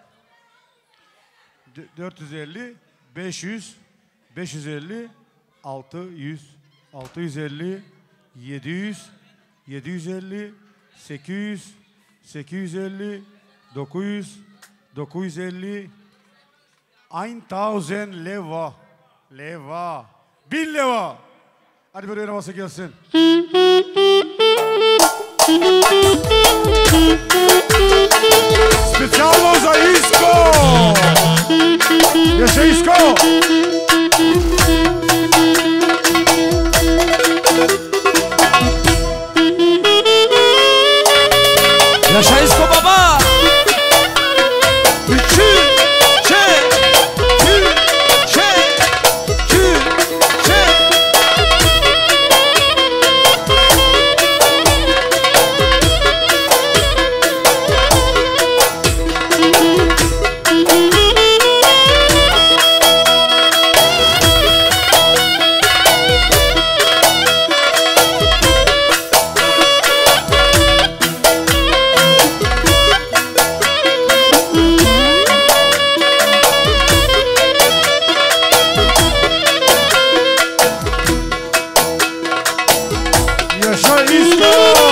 S1: dört yüz elli. beş yüz. beş yüz elli. altı yüz. altı yüz elli. yedi yüz. yedi yüz elli. sekiz yüz. sekiz yüz elli. dokuz yüz. dokuz yüz elli. bin leva. Leva. Bin leva. Hadi böyle havası gelsin. Specjalno za Isko. Jeszcze Isko.
S5: Yaşa İsko baba. Çü, çe, çü, çe, çü, çe.
S1: Yaşa İsko.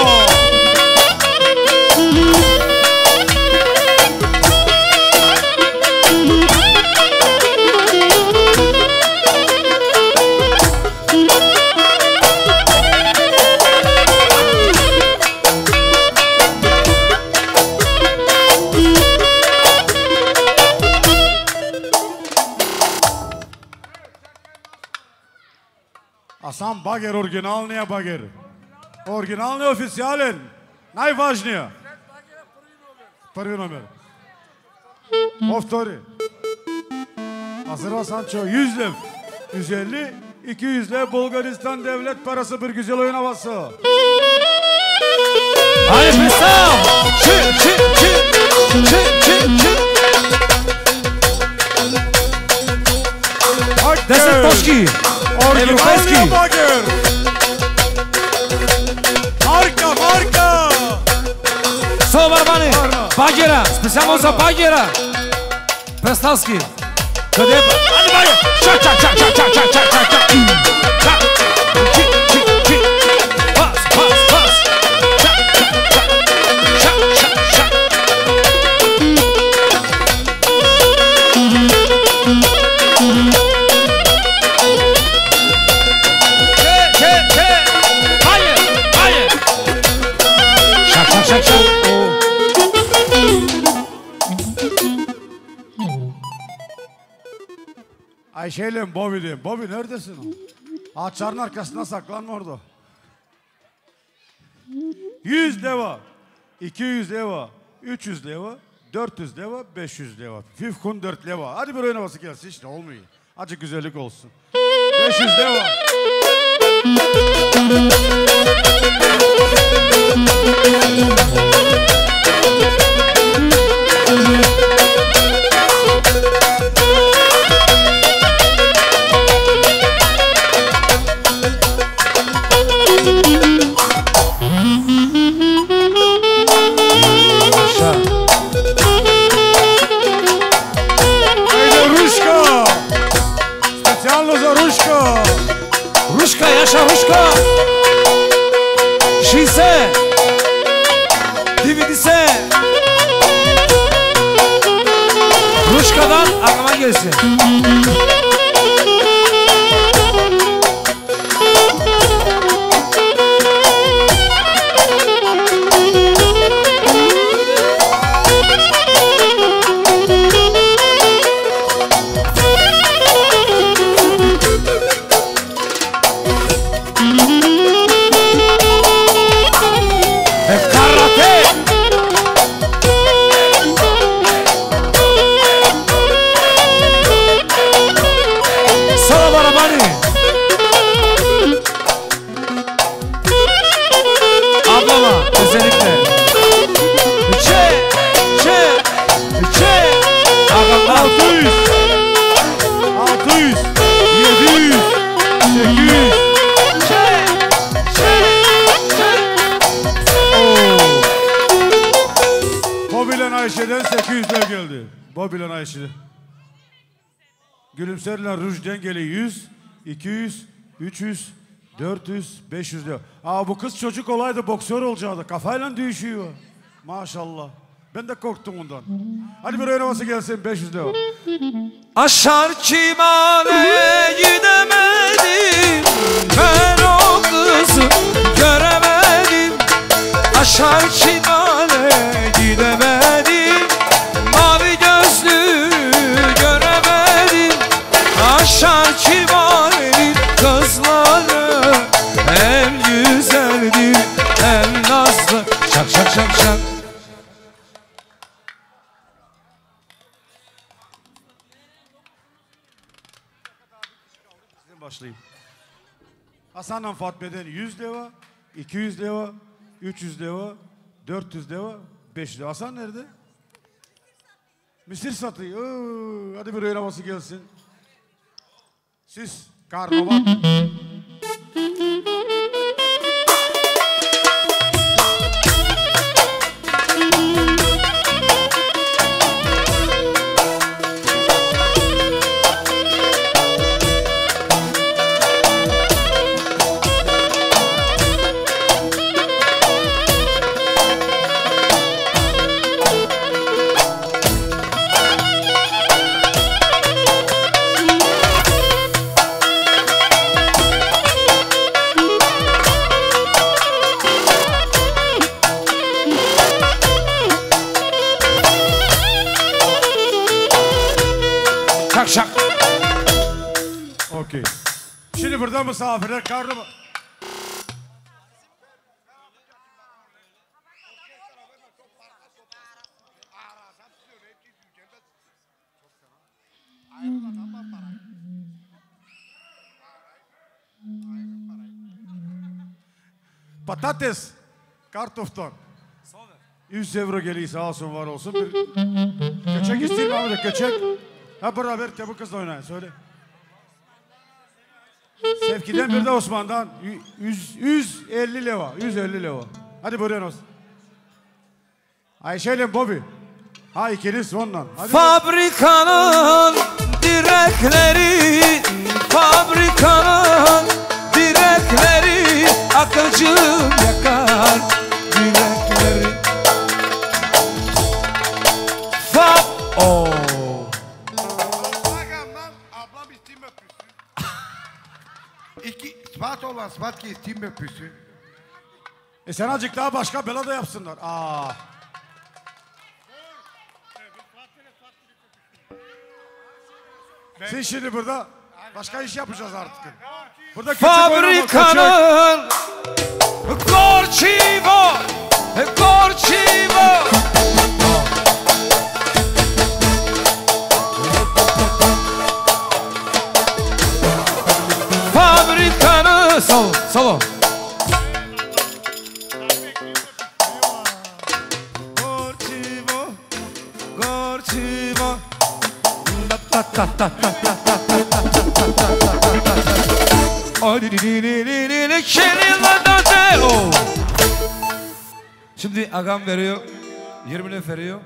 S1: Hasan Bager oryginalnie Bager. Oryginalny oficjalen. Najważniejsze. Prvi numer. Повтори. Hazır Hasan Ço. yüz lev. yüz elli. iki yüz lira Bulgaristan devlet parası bir güzel oyun havası.
S4: Hadi pessoal! Çık çık çık! Çık çık çık! Deset Toşki! Evropski!
S1: Marka marka!
S4: Solo Barbani! Bagiera! Spesialno za Bagiera! Pestalski! Hadi Bagiera! Çak çak çak çak çak çak çak çak çak! Çak! Çık çık çık! Pas pas pas! Çak çak çak! Çak çak çak! Çek çek çek! Hayır hayır! Şak şak şak şak!
S1: Ayşe'yle Bobby'liyim. Bobby neredesin? Ağaçların arkasına saklanma orada. yüz leva, iki yüz leva, üç yüz leva, dört yüz leva, beş yüz leva. Fifkun dört leva. Hadi bir oyun havası gelsin. İşte olmuyor. Acı güzellik olsun. beş yüz leva.
S4: Ruşka yaşa Ruşka! Şise! Dividise! Ruşka'dan aklıma gelsin. Ablama özellikle. Çe, çe, çe.
S1: altı yüz, altı yüz, yedi yüz, sekiz yüz.
S4: Çe, çe, çe.
S1: Bobby ile Ayşe'den sekiz yüzler geldi. Bobby ile Ayşe. Gülümserler Ruj'den geliyor yüz, iki yüz, üç yüz, dört yüz, beş yüz diyor. Aa bu kız çocuk olaydı boksör olacaktı. Kafayla düşüyor. Maşallah. Ben de korktum ondan. Hadi bir oynaması gelsin beş yüz diyor.
S5: Aşar çimane gidemedim, ben o kızı göremedim. Aşar çimane gidemedim, mavi gözlü göremedim. Aşar çimanenin kızları hem güzeldir hem nazlı. Şak şak şak şak.
S1: Başlayayım. Hasan'la Fatme'den yüz leva, iki yüz leva, üç yüz leva, dört yüz leva, beş yüz leva. Hasan nerede? Mısır satıyor. Oo, hadi bir oynaması gelsin. Siz Karnovat.
S4: Şak şak.
S1: Okey. Şimdi burada misafirler Karnovat. Patates. Kartoftan. yüz euro geliyor sağ olsun var olsun. Bir köçek isteyeyim mi abi? Köçek. Ha beraber tabi kızla oynayın. Söyle. Sevkiden bir de Osman'dan. yüz elli leva. yüz elli leva. Hadi buyurun. Ayşe ile Bobby. Ha ikiniz ondan. Hadi
S5: Fabrikanın direkleri, fabrikanın direkleri, akıcım yakar direkleri. Fab... Oh.
S6: Ablam isteyeyim öpüsü. İki, Spat olan Spat ki isteyeyim öpüsü.
S1: E sen azıcık daha başka bela da yapsınlar. Aa. Sen şimdi burada başka iş yapacağız artık. Burada küçük
S5: Fabrikanın Gorçivo, Gorçivo. Fabrikanın solo, solo. Gorçivo, Gorçivo. Ta ta ta ta ta ta ta ta ta ta ta ta. Şimdi agam veriyor, yirmi lira veriyor.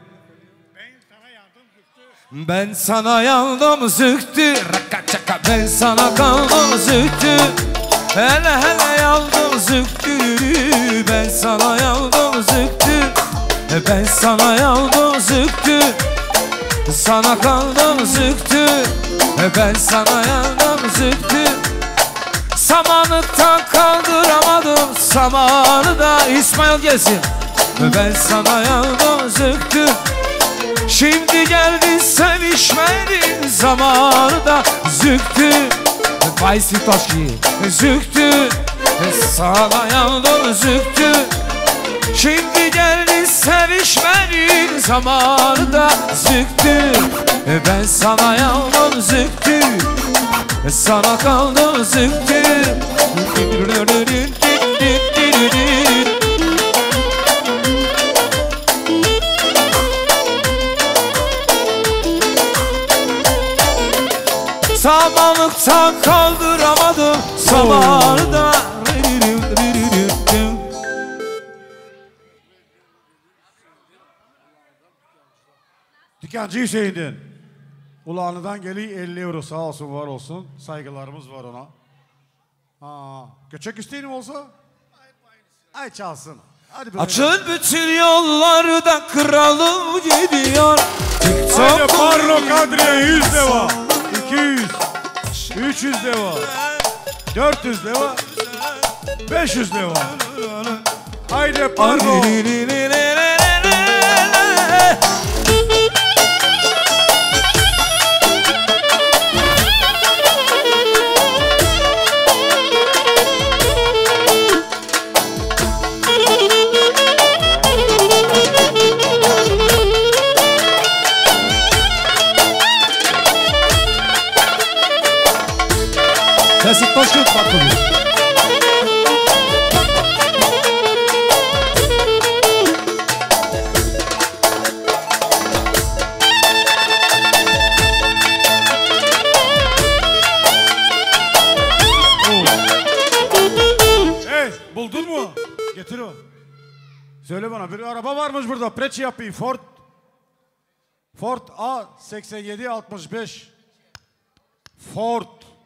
S5: Ben sana yandım züktü, raka ben sana kaldım züktü. Hele hele yandım züktü, ben sana yandım züktü. Ben sana yandım züktü. Sana kaldım züktü, ben sana yandım züktü. Samanlıktan kaldıramadım, samanı da İsmail gelsin. Ben sana yandım züktü. Şimdi geldin sevişmedin, zamanı da züktü. Baysi taşki züktü, sana yandım züktü. Şimdi geldin sevişmenin zamanı da züktü. Ben sana yandım züktü, sana kaldım züktü. Samanlıktan kaldıramadım zamanı da.
S1: Dükkancı Hüseyin'den. Ulağanı'dan geliyor elli euro sağ olsun var olsun. Saygılarımız var ona. Ha, göçek isteğim olsa? Ay çalsın. Hadi böyle.
S5: Açın bütün yollarda kralım gidiyor.
S1: Haydi Parlo Kadriye yüz deva. iki yüz. üç yüz deva. dört yüz deva. beş yüz deva. Haydi Parlo.
S5: Basit başlık bakın.
S1: Hey, buldun mu? Getir o. Söyle bana, bir araba varmış burada. Preçi yapayım. Ford. Ford A seksen yedi altmış beş. Ford.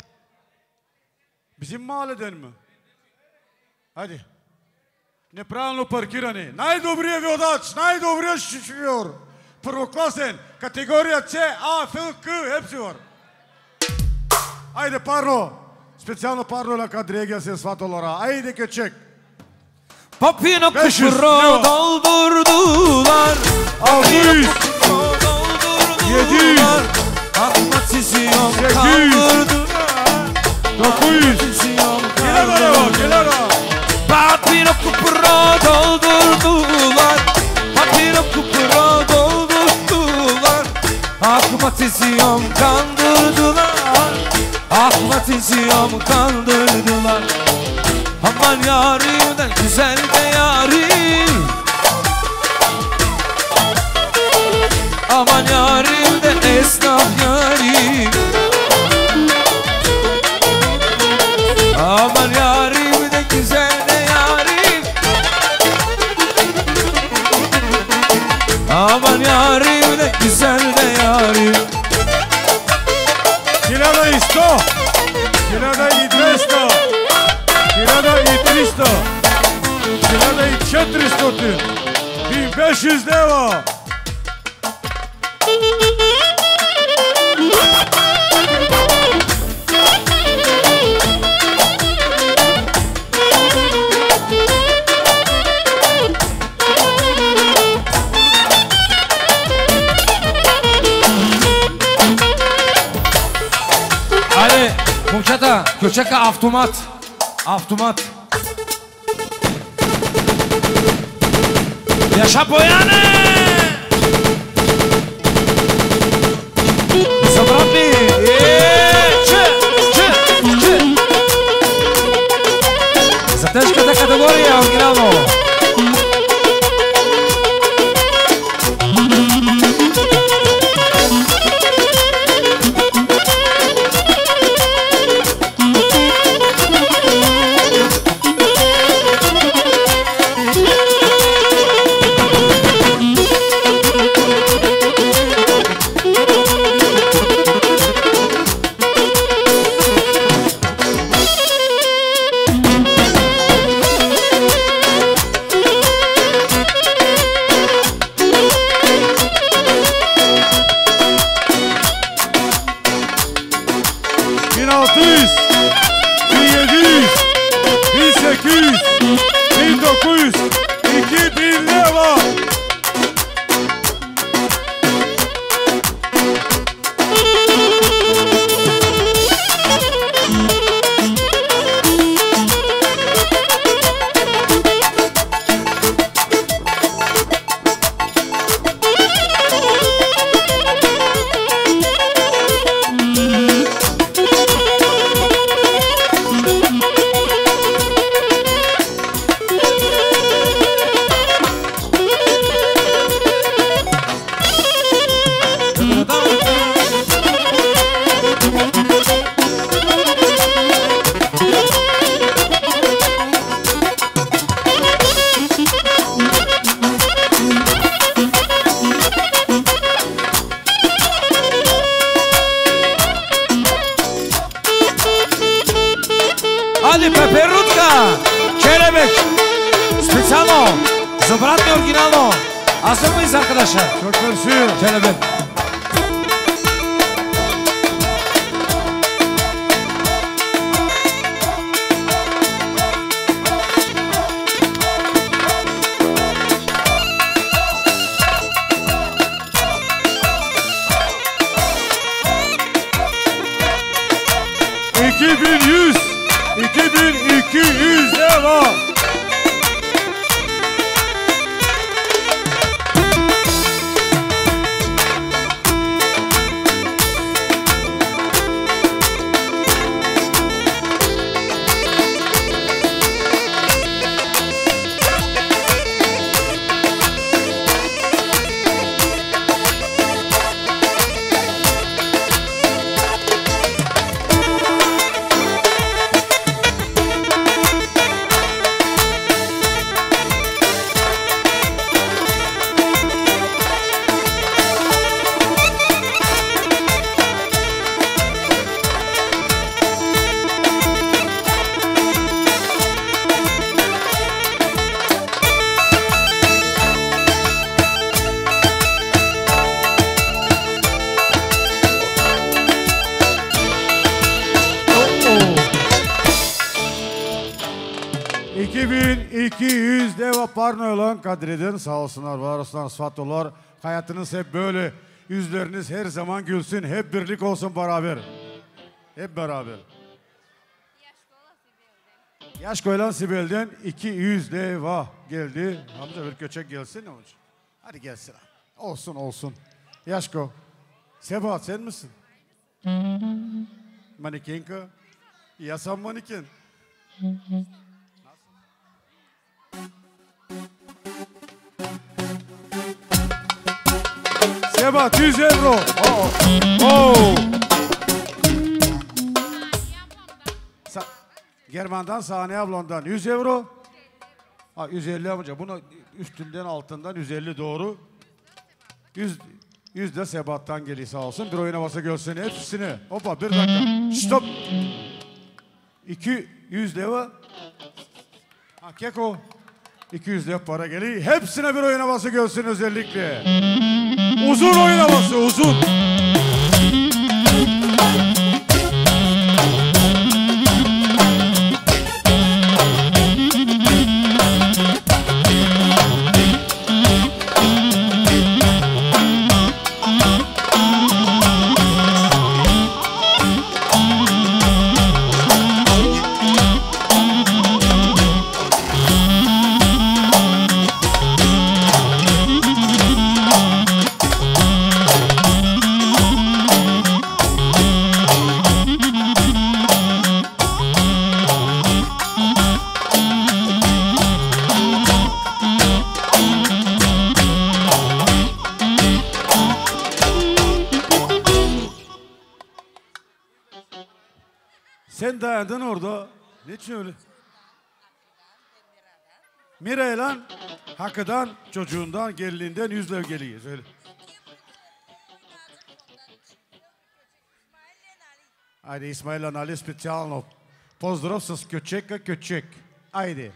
S1: Bizim mahalleden mi? Hadi. Неправильно паркиране. Най-добрия водач, най-добрия шофьор. Първокласен. Категория С, А, Ф, К, Епсилон. Haydi Parlo. Specijalno Parlo la kadriye gelsin svatolara. Haydi köçek.
S5: Papina
S1: beş yüz,
S5: kupra doldurdular.
S1: altı yüz. yedi yüz.
S5: Akmatizyon
S1: sekiz yüz.
S5: kaldırdılar.
S1: dokuz yüz. Gel araba, gel araba.
S5: Papina kupra doldurdular. Papina kupra doldurdular. Akmatizyon kandırdılar. Akmatizyon kandırdılar. Aman yarim de güzel de yarim. Aman yarim de esnaf yarim. Aman yarim de güzel de yarim. Aman yarim de güzel de yarim.
S1: Kilada isto, kilada i dvesto, kilada i tristo, kilada i četiristo, bin beş yüz leva.
S4: Momčata, kdo čeká automat? Automat. Jaša Bojane! Zabratný! Če, če, če. Za težka ta kategorija, originalno.
S5: Hadi Peperutka, Kelebek, Specialo, Zabratny oryginalno. Hazır mıyız arkadaşlar?
S1: Çok mersi.
S5: Kelebek.
S1: iki bin yüz, iki bin iki yüz lira. iki bin iki yüz deva parno olan Kadri'den sağ olsunlar, var olsunlar, sıfatlılar. Hayatınız hep böyle, yüzleriniz her zaman gülsün, hep birlik olsun beraber. Hep beraber. Yaş koyulan Sibel'den iki yüz deva geldi. Hamza bir köçek gelsin onun için. Hadi gelsin. Olsun olsun. Yaşko. Sebahat sen misin? Manikenka. Yasan maniken. Sebat yüz euro. Oh. Oh. Sa German'dan Saniye ablandan yüz euro. Ha, yüz elli amca. Bunu üstünden altından yüz elli doğru. yüz, yüz de Sebat'tan geliyor sağ olsun. Bir oyuna basa görsün hepsini. Hoppa bir dakika. Stop. iki yüz leva. Ha Keko. iki yüz leva para geliyor. Hepsine bir oyuna basa görsün özellikle. Uzun oyuna bası uzun. Sen dayandın orada. Ne için öyle? Miray'la Hakkı'dan, çocuğundan, gelininden yüzle geliyor. Söyle. Haydi İsmail'la Ali specijalno. Pozdrav sa Köçek'a Köçek. Haydi.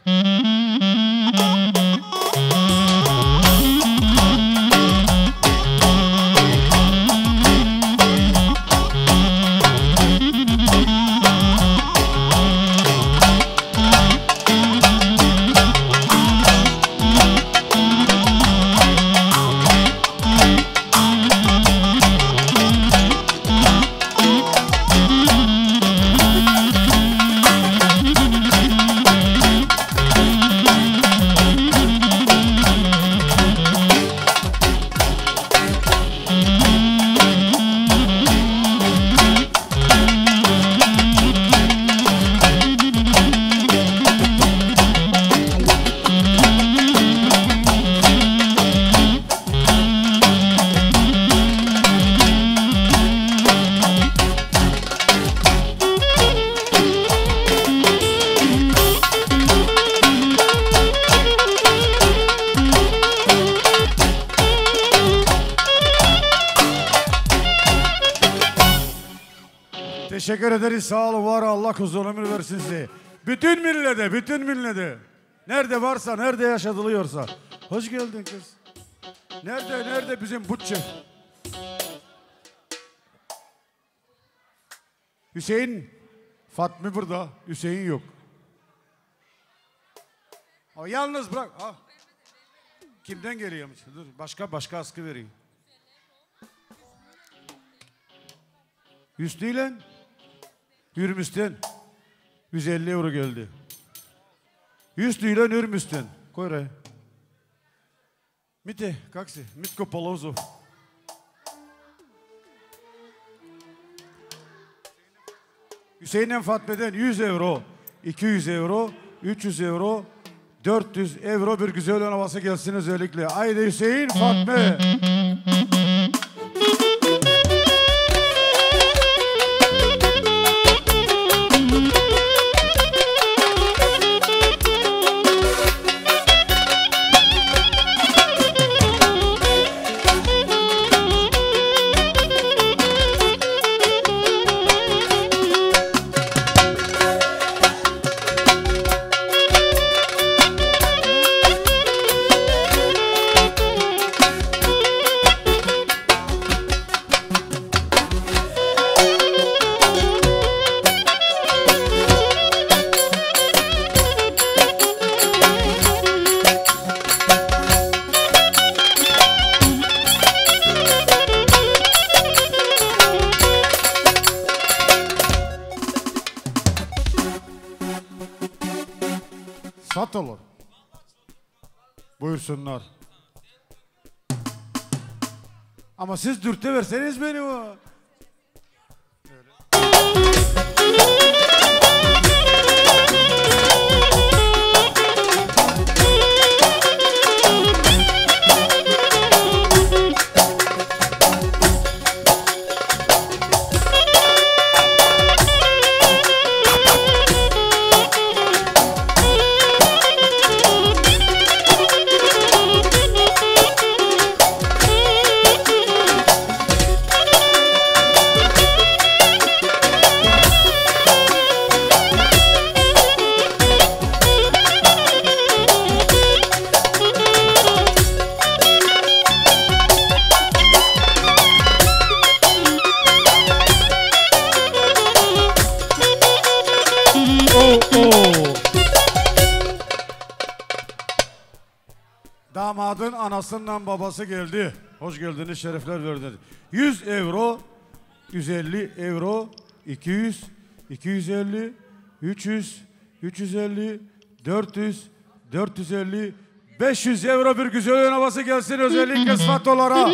S1: Teşekkür ederiz. Sağ olun, var Allah uzun ömür versin size. Bütün millete, bütün millete. Nerede varsa, nerede yaşadılıyorsa. Hoş geldin kız. Nerede, nerede bizim Butçe? Hüseyin, Fatmi burada. Hüseyin yok. O yalnız bırak. Ha. Kimden geliyormuş? Dur, başka başka askı vereyim. Hüsnü ile Hürmüs'ten yüz elli euro geldi. Hüsnü ile Hürmüs'ten. Koy oraya. Mite, как си? Mitko Polozov. Hüseyin'den Fatme'den yüz euro, iki yüz euro, üç yüz euro, dört yüz euro bir güzel oynaması gelsin özellikle. Haydi Hüseyin, Fatme. Satılır. Buyursunlar. Ama siz dürte verseniz beni o. Damadın anasından babası geldi. Hoş geldiniz, şerefler verdiniz. yüz euro, yüz elli euro, iki yüz, iki yüz elli, üç yüz, üç yüz elli, dört yüz, dört yüz elli, beş yüz euro bir güzel oyun havası gelsin özellikle Sfatolara.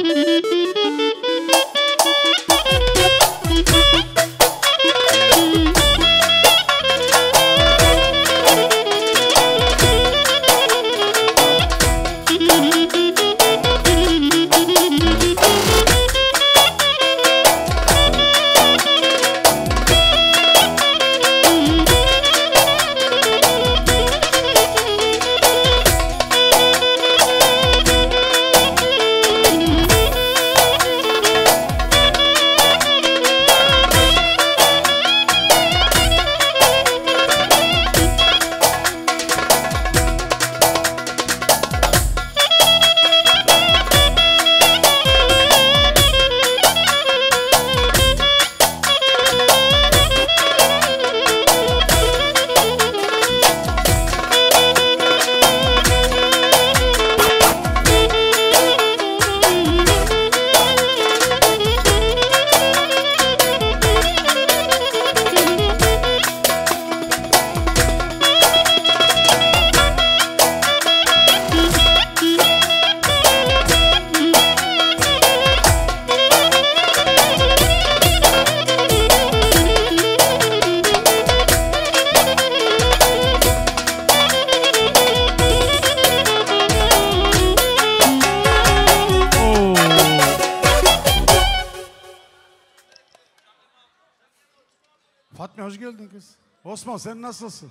S1: Fatma hoş geldin kız. Osman sen nasılsın?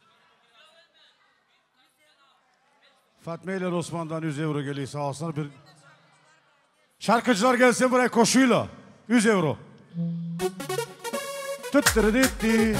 S1: Fatma ile Osman'dan yüz euro geliyor sağ olsun. Bir... Şarkıcılar gelsin buraya koşuyla. yüz euro. Tüttürüdüttü.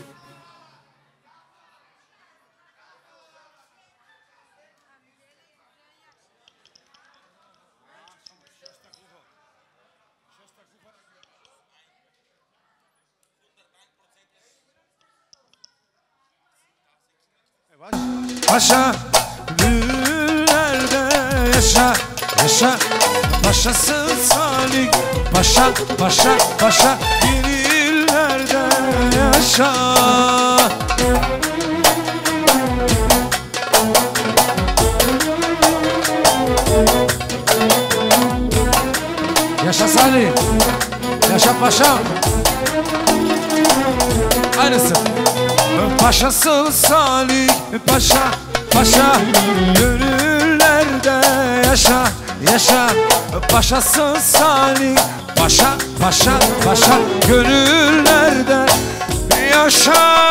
S5: Paşa güller'de yaşa, yaşa. Paşasın Salih, paşa, paşa, paşa. Güller'de yaşa. Yaşa Salih, yaşa paşam. Aynısı. Paşasın Salih, paşa, paşa. Gönüllerde yaşa, yaşa. Paşasın Salih, paşa, paşa, paşa. Gönüllerde yaşa.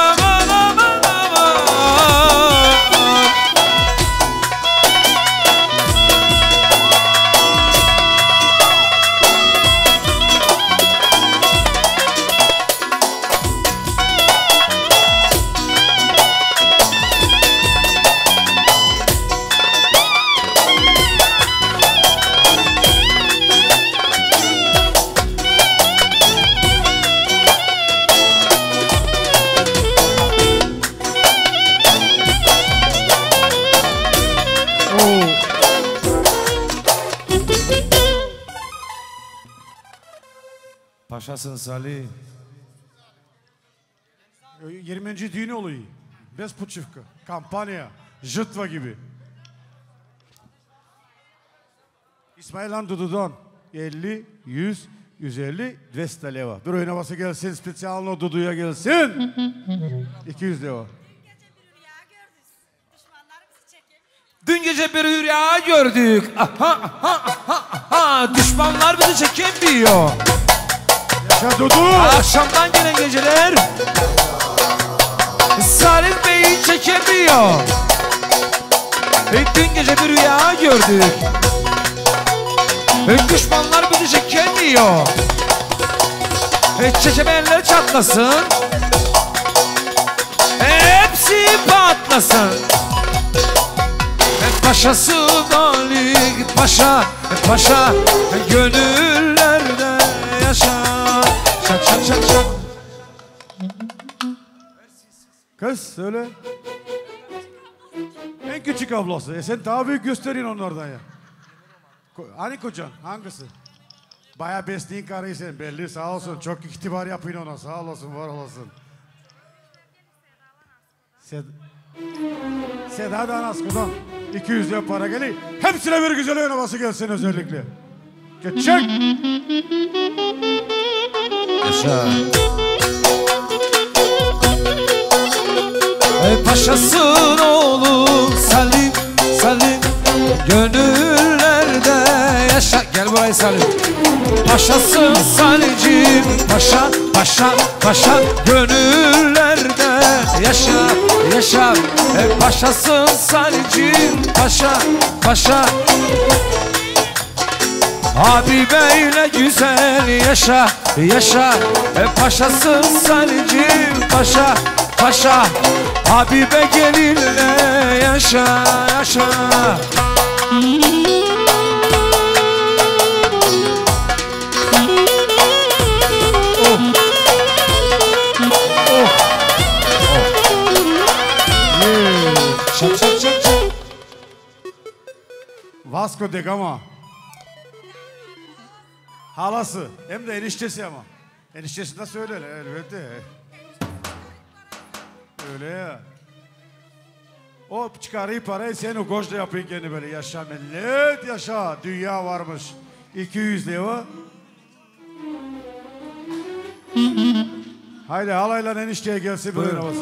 S5: Paşasın Salih.
S1: yirminci düğün oluyor. Bespuçivka, kampanya, jıtva gibi. İsmail Han Dudu'dan elli, yüz, yüz elli, двести leva. Bir oyun havası gelsin, spesiyalno Dudu'ya gelsin. iki yüz leva.
S5: Dün gece bir rüya gördük. Aha, aha, aha, aha. Düşmanlar bizi çekemiyor.
S1: Yaşa Dudu.
S5: Akşamdan gelen geceler Salih Bey'i çekemiyor. E, dün gece bir rüya gördük. E, düşmanlar bizi çekemiyor. E, çekemeyenler çatlasın. E, hepsi patlasın. E, paşası Salih paşa, e, paşa. E, gönüllerde yaşa. Çak çak çak çak.
S1: Kız söyle. En küçük ablası. E sen daha büyük gösteriyorsun onlardan ya. Ko- Hani kocan? Hangisi? Bayağı besleyin karıyı sen belli sağ olsun. Çok itibar yapıyorsun ona sağ olasın var olasın. Sed Seda'dan Asko'dan iki yüz lira para geliyor. Hepsine bir güzel oynaması gelsin özellikle. Geçecek.
S5: Yaşa. Ey paşasın oğlu Salim, Salim gönüllerde yaşa. Gel buraya Salim. Paşasın Salicim, paşa, paşa, paşa gönüllerde yaşa, yaşa. Ey paşasın Salicim, paşa, paşa. Habibeyle güzel yaşa, yaşa. E paşasın Salicim, paşa, paşa. Habibe gelinle yaşa, yaşa. Oh. Oh. Yeah. Şak şak şak şak.
S1: Vasco da Gama. Halası. Hem de eniştesi ama. Eniştesi nasıl öyle? Elbette. Öyle ya. O çıkarıyı parayı sen o goçla yapın gene böyle. Yaşa millet yaşa. Dünya varmış. iki yüz lira. Haydi halayla enişteye gelsin böyle havası.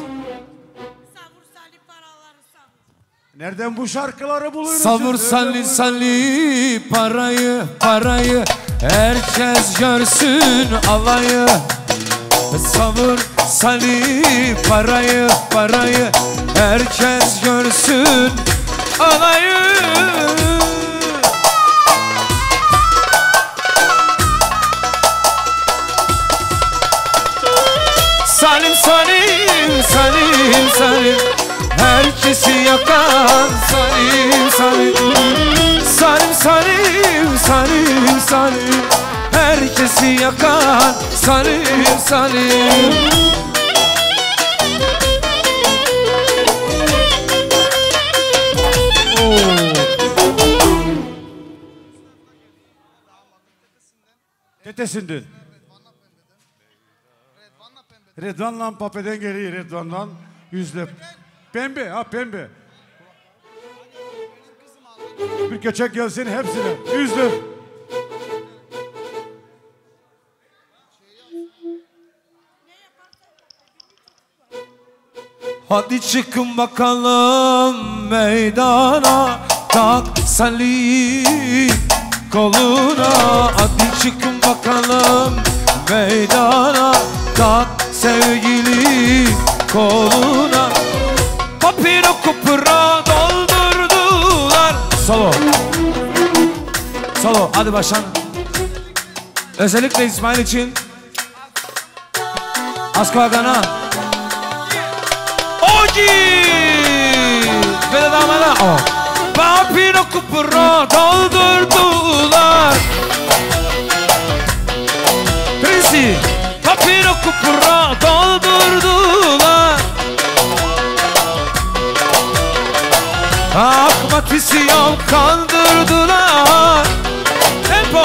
S1: Nereden bu şarkıları buluyorsunuz?
S5: Savur salli salli parayı parayı herkes görsün alayı. Savur salli parayı parayı herkes görsün alayı. Salim salim salim salim herkesi yakan salim salim. Salim salim salim salim herkesi yakan salim salim.
S1: Tetesinden. Redvan'la Pape'den geliyor Redvan'dan yüzle. Pembe ha pembe. Bir köçek gelsin hepsine. Yüzle.
S5: Hadi çıkın bakalım meydana, tak salli koluna. Hadi çıkın bakalım meydana, tak sevgili koluna. Papiro kupura doldurdular. Solo. Solo. Hadi başlan. Özellikle İsmail için. Asko Agana. Ogi. Ve de damala. Oh. Papiro kupura doldurdular. Tracy. Papiro kupura doldurdular. Akmak isyan kandırdılar. Tempo.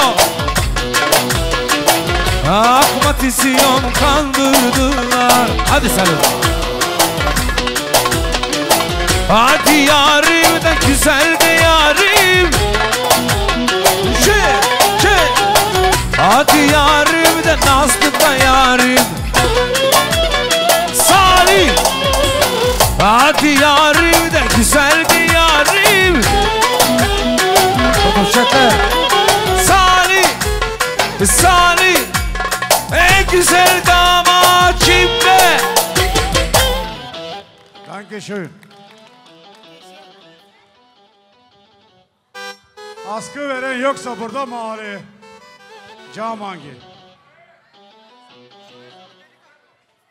S5: Akmak isyan kandırdılar. Hadi Salim. Hadi yarim de güzel de yarim. Şey, şey. Hadi yarim de nazlı da yarim. Salih. Hadi yarim de güzel de yarim. Fotoşete. Salih. Salih. En güzel damat kimde?
S1: Dankeschön. Askı veren yoksa burada mahalle. Cam hangi?